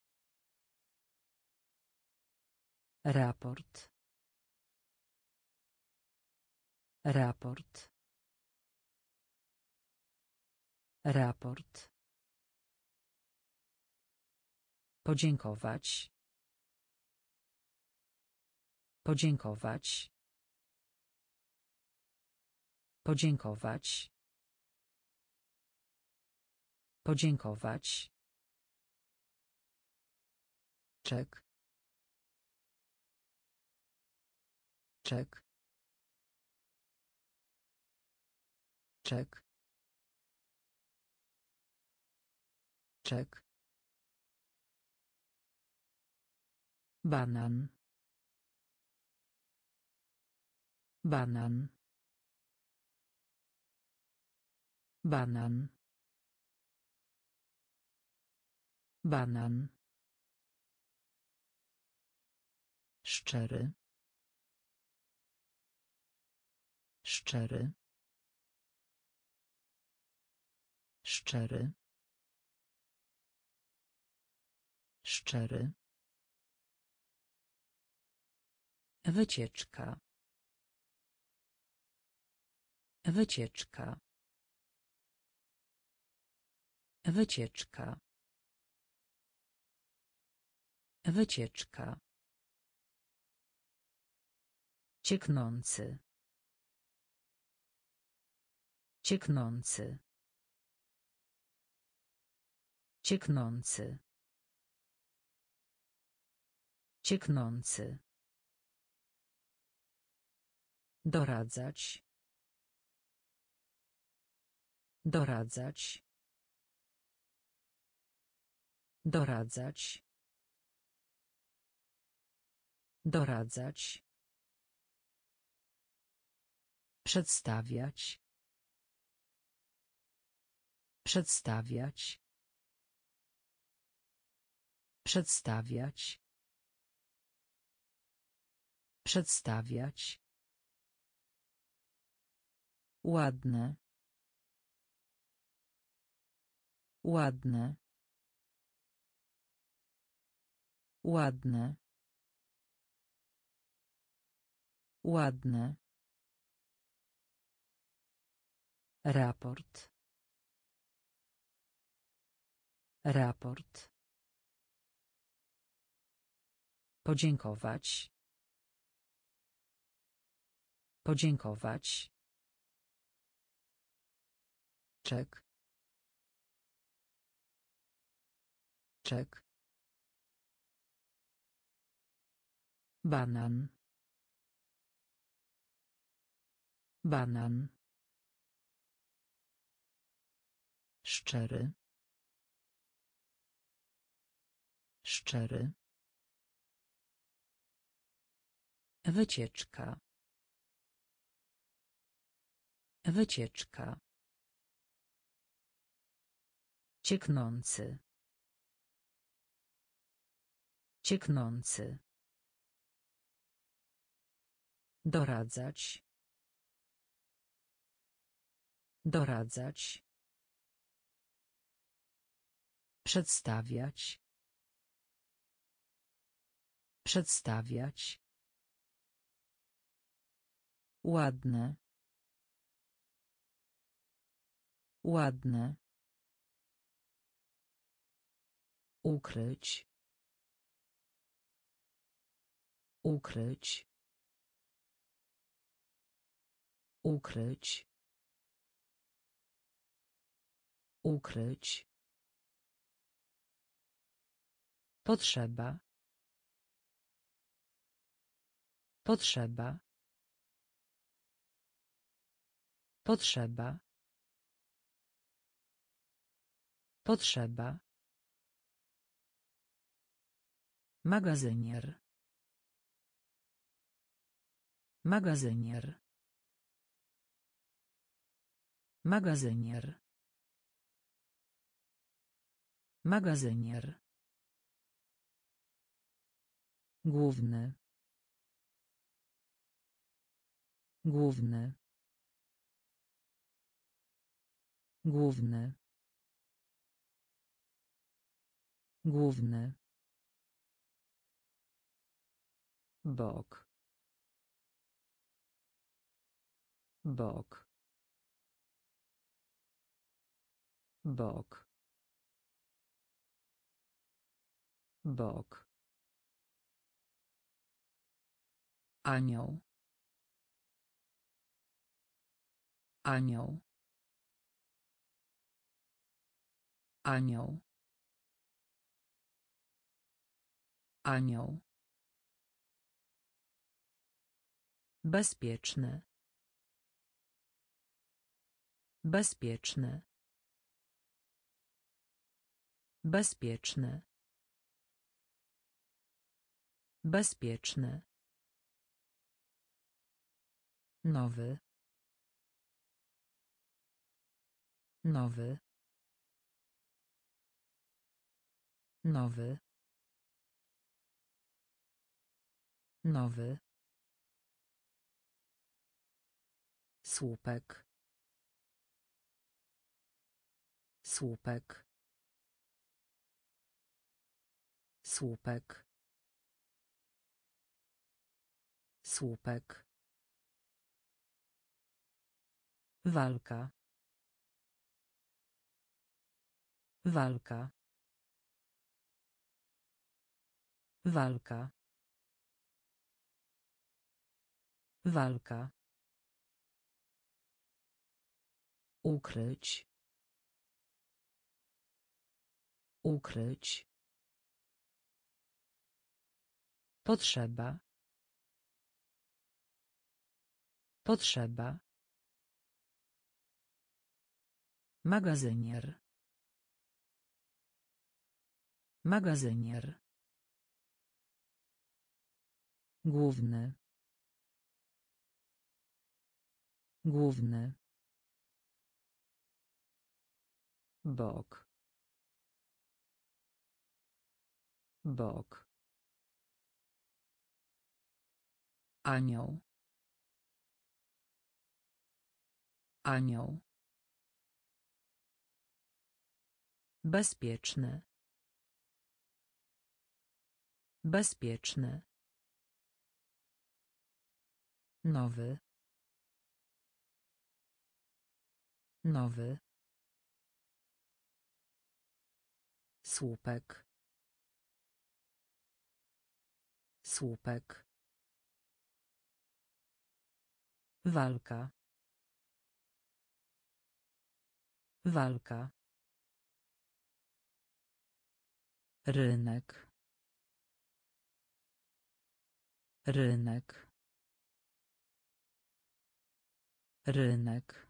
Raport. Raport. Raport. Podziękować. Podziękować. Podziękować. Podziękować. Czek. Czek. Czek. Czek. Banan. Banan. Banan. Banan. Szczery. Szczery. Szczery. Szczery. Wycieczka. Wycieczka. Wycieczka. Wycieczka. Cieknący. Cieknący. Cieknący. Cieknący. Doradzać. Doradzać. Doradzać. Doradzać. Przedstawiać. Przedstawiać. Przedstawiać. Przedstawiać. Ładne. Ładne. Ładne. Ładne. Raport. Raport. Podziękować. Podziękować. Czek. Czek. Banan. Banan. Szczery. Szczery. Wycieczka. Wycieczka. Cieknący. Cieknący. Doradzać. Doradzać. Przedstawiać. Przedstawiać. Ładne. Ładne. Ukryć. Ukryć. Ukryć. Ukryć. Potrzeba. Potrzeba. Potrzeba. Potrzeba. Magazynier. Magazynier. Magazynier. Magazynier. Główny. Główny. Główny. Główny. Bok. Bok. Bok. Bok. Anioł. Anioł. Anioł. Anioł. Bezpieczny. Bezpieczny. Bezpieczny. Bezpieczny. Nowy. Nowy. Nowy. Nowy. Słupek. Słupek. Słupek. Słupek. Walka. Walka. Walka. Walka. Ukryć. Ukryć. Potrzeba. Potrzeba. Magazynier. Magazynier. Główny. Główny. Bok. Bok. Anioł. Anioł. Bezpieczny. Bezpieczny. Nowy. Nowy. Słupek. Słupek. Walka. Walka. Rynek. Rynek. Rynek.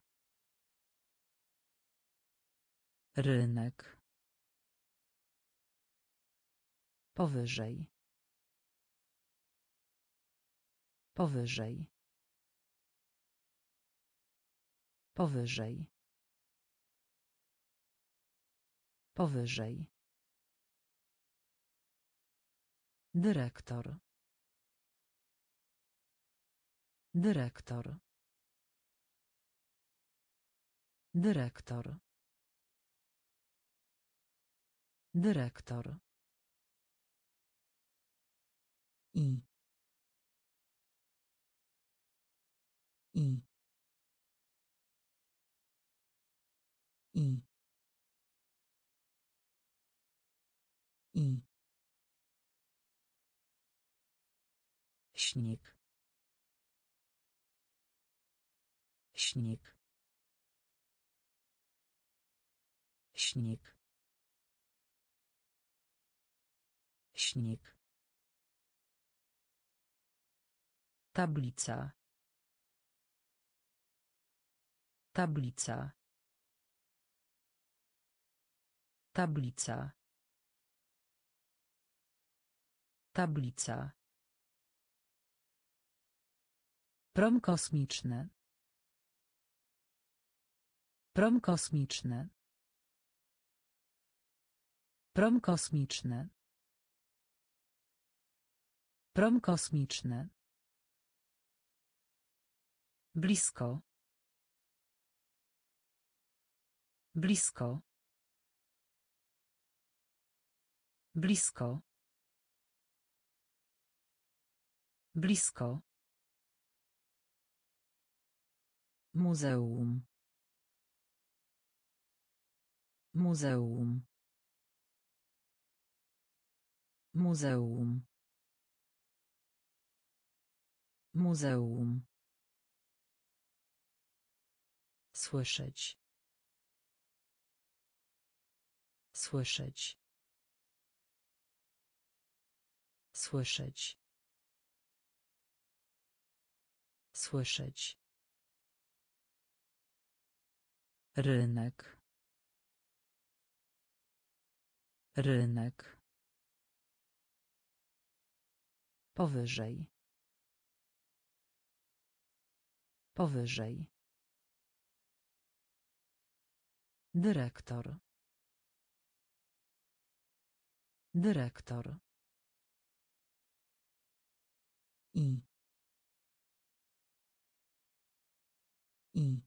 Rynek. Powyżej. Powyżej. Powyżej. Powyżej. Dyrektor. Dyrektor. Dyrektor. Dyrektor. I. I. I. I. Śnieg. Śnieg. Śnieg. Śnieg. Tablica. Tablica. Tablica. Tablica. Prom kosmiczny. Prom kosmiczny. Prom kosmiczny. Prom kosmiczny. Blisko. Blisko. Blisko. Blisko. Muzeum. Muzeum. Muzeum. Muzeum. Słyszeć. Słyszeć. Słyszeć. Słyszeć. Rynek. Rynek. Powyżej. Powyżej. Dyrektor. Dyrektor. I. I.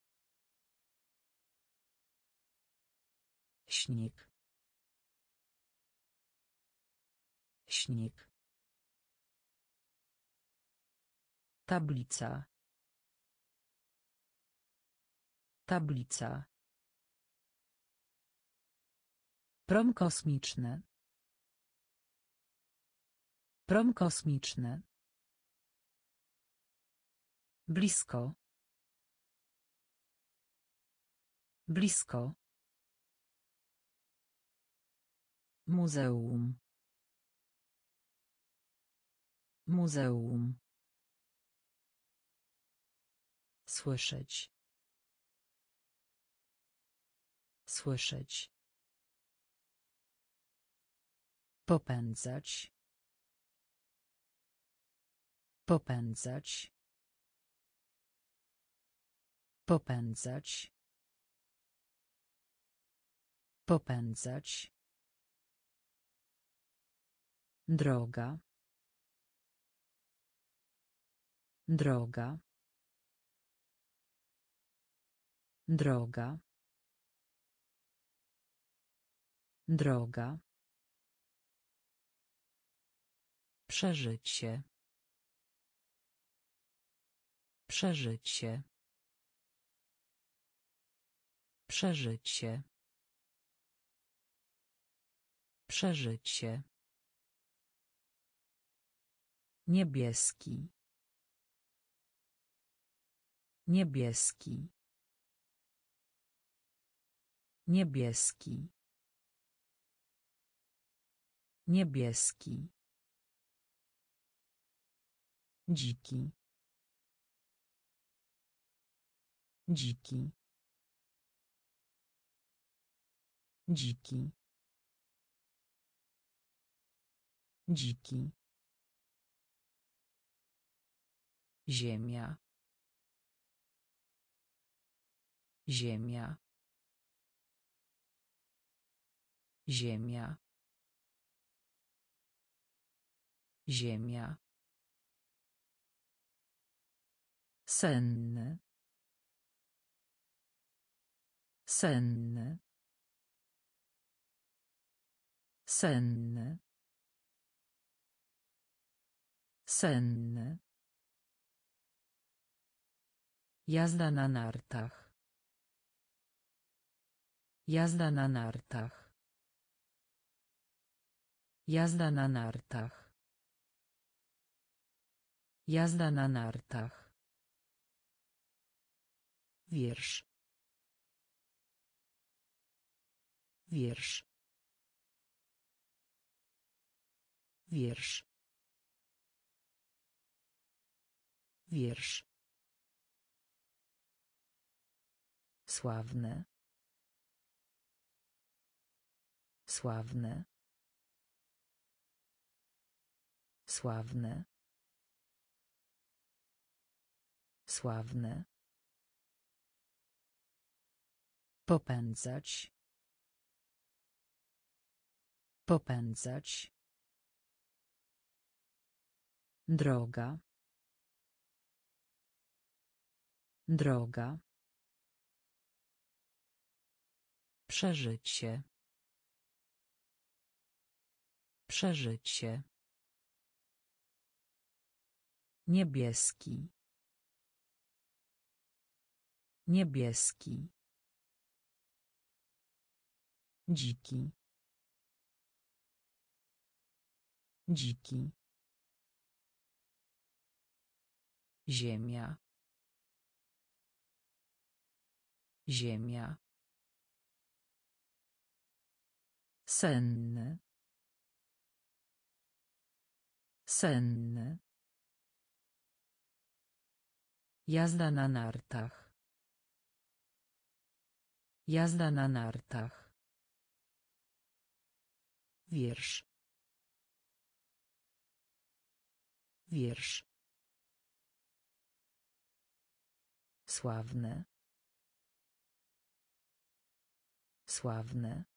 Śnieg. Śnieg. Tablica. Tablica. Prom kosmiczny. Prom kosmiczny. Blisko. Blisko. Muzeum. Muzeum. Słyszeć. Słyszeć. Popędzać. Popędzać. Popędzać. Popędzać. Droga. Droga. Droga. Droga. Przeżycie. Przeżycie. Przeżycie. Przeżycie. Niebieski. Niebieski. Niebieski. Niebieski. Dziki. Dziki. Dziki. Dziki. Ziemia. Ziemia. Ziemia. Ziemia. Senny. Senny. Senny. Senny. Jazda na nartach. Jazda na nartach. Jazda na nartach. Jazda na nartach. Wiersz. Wiersz. Wiersz. Wiersz. Sławne. Sławne. Sławne. Sławne. Popędzać. Popędzać. Droga. Droga. Przeżycie. Przeżycie. Niebieski. Niebieski. Dziki. Dziki. Ziemia. Ziemia. Senny. Senny. Jazda na nartach. Jazda na nartach. Wiersz. Wiersz. Sławne. Sławne.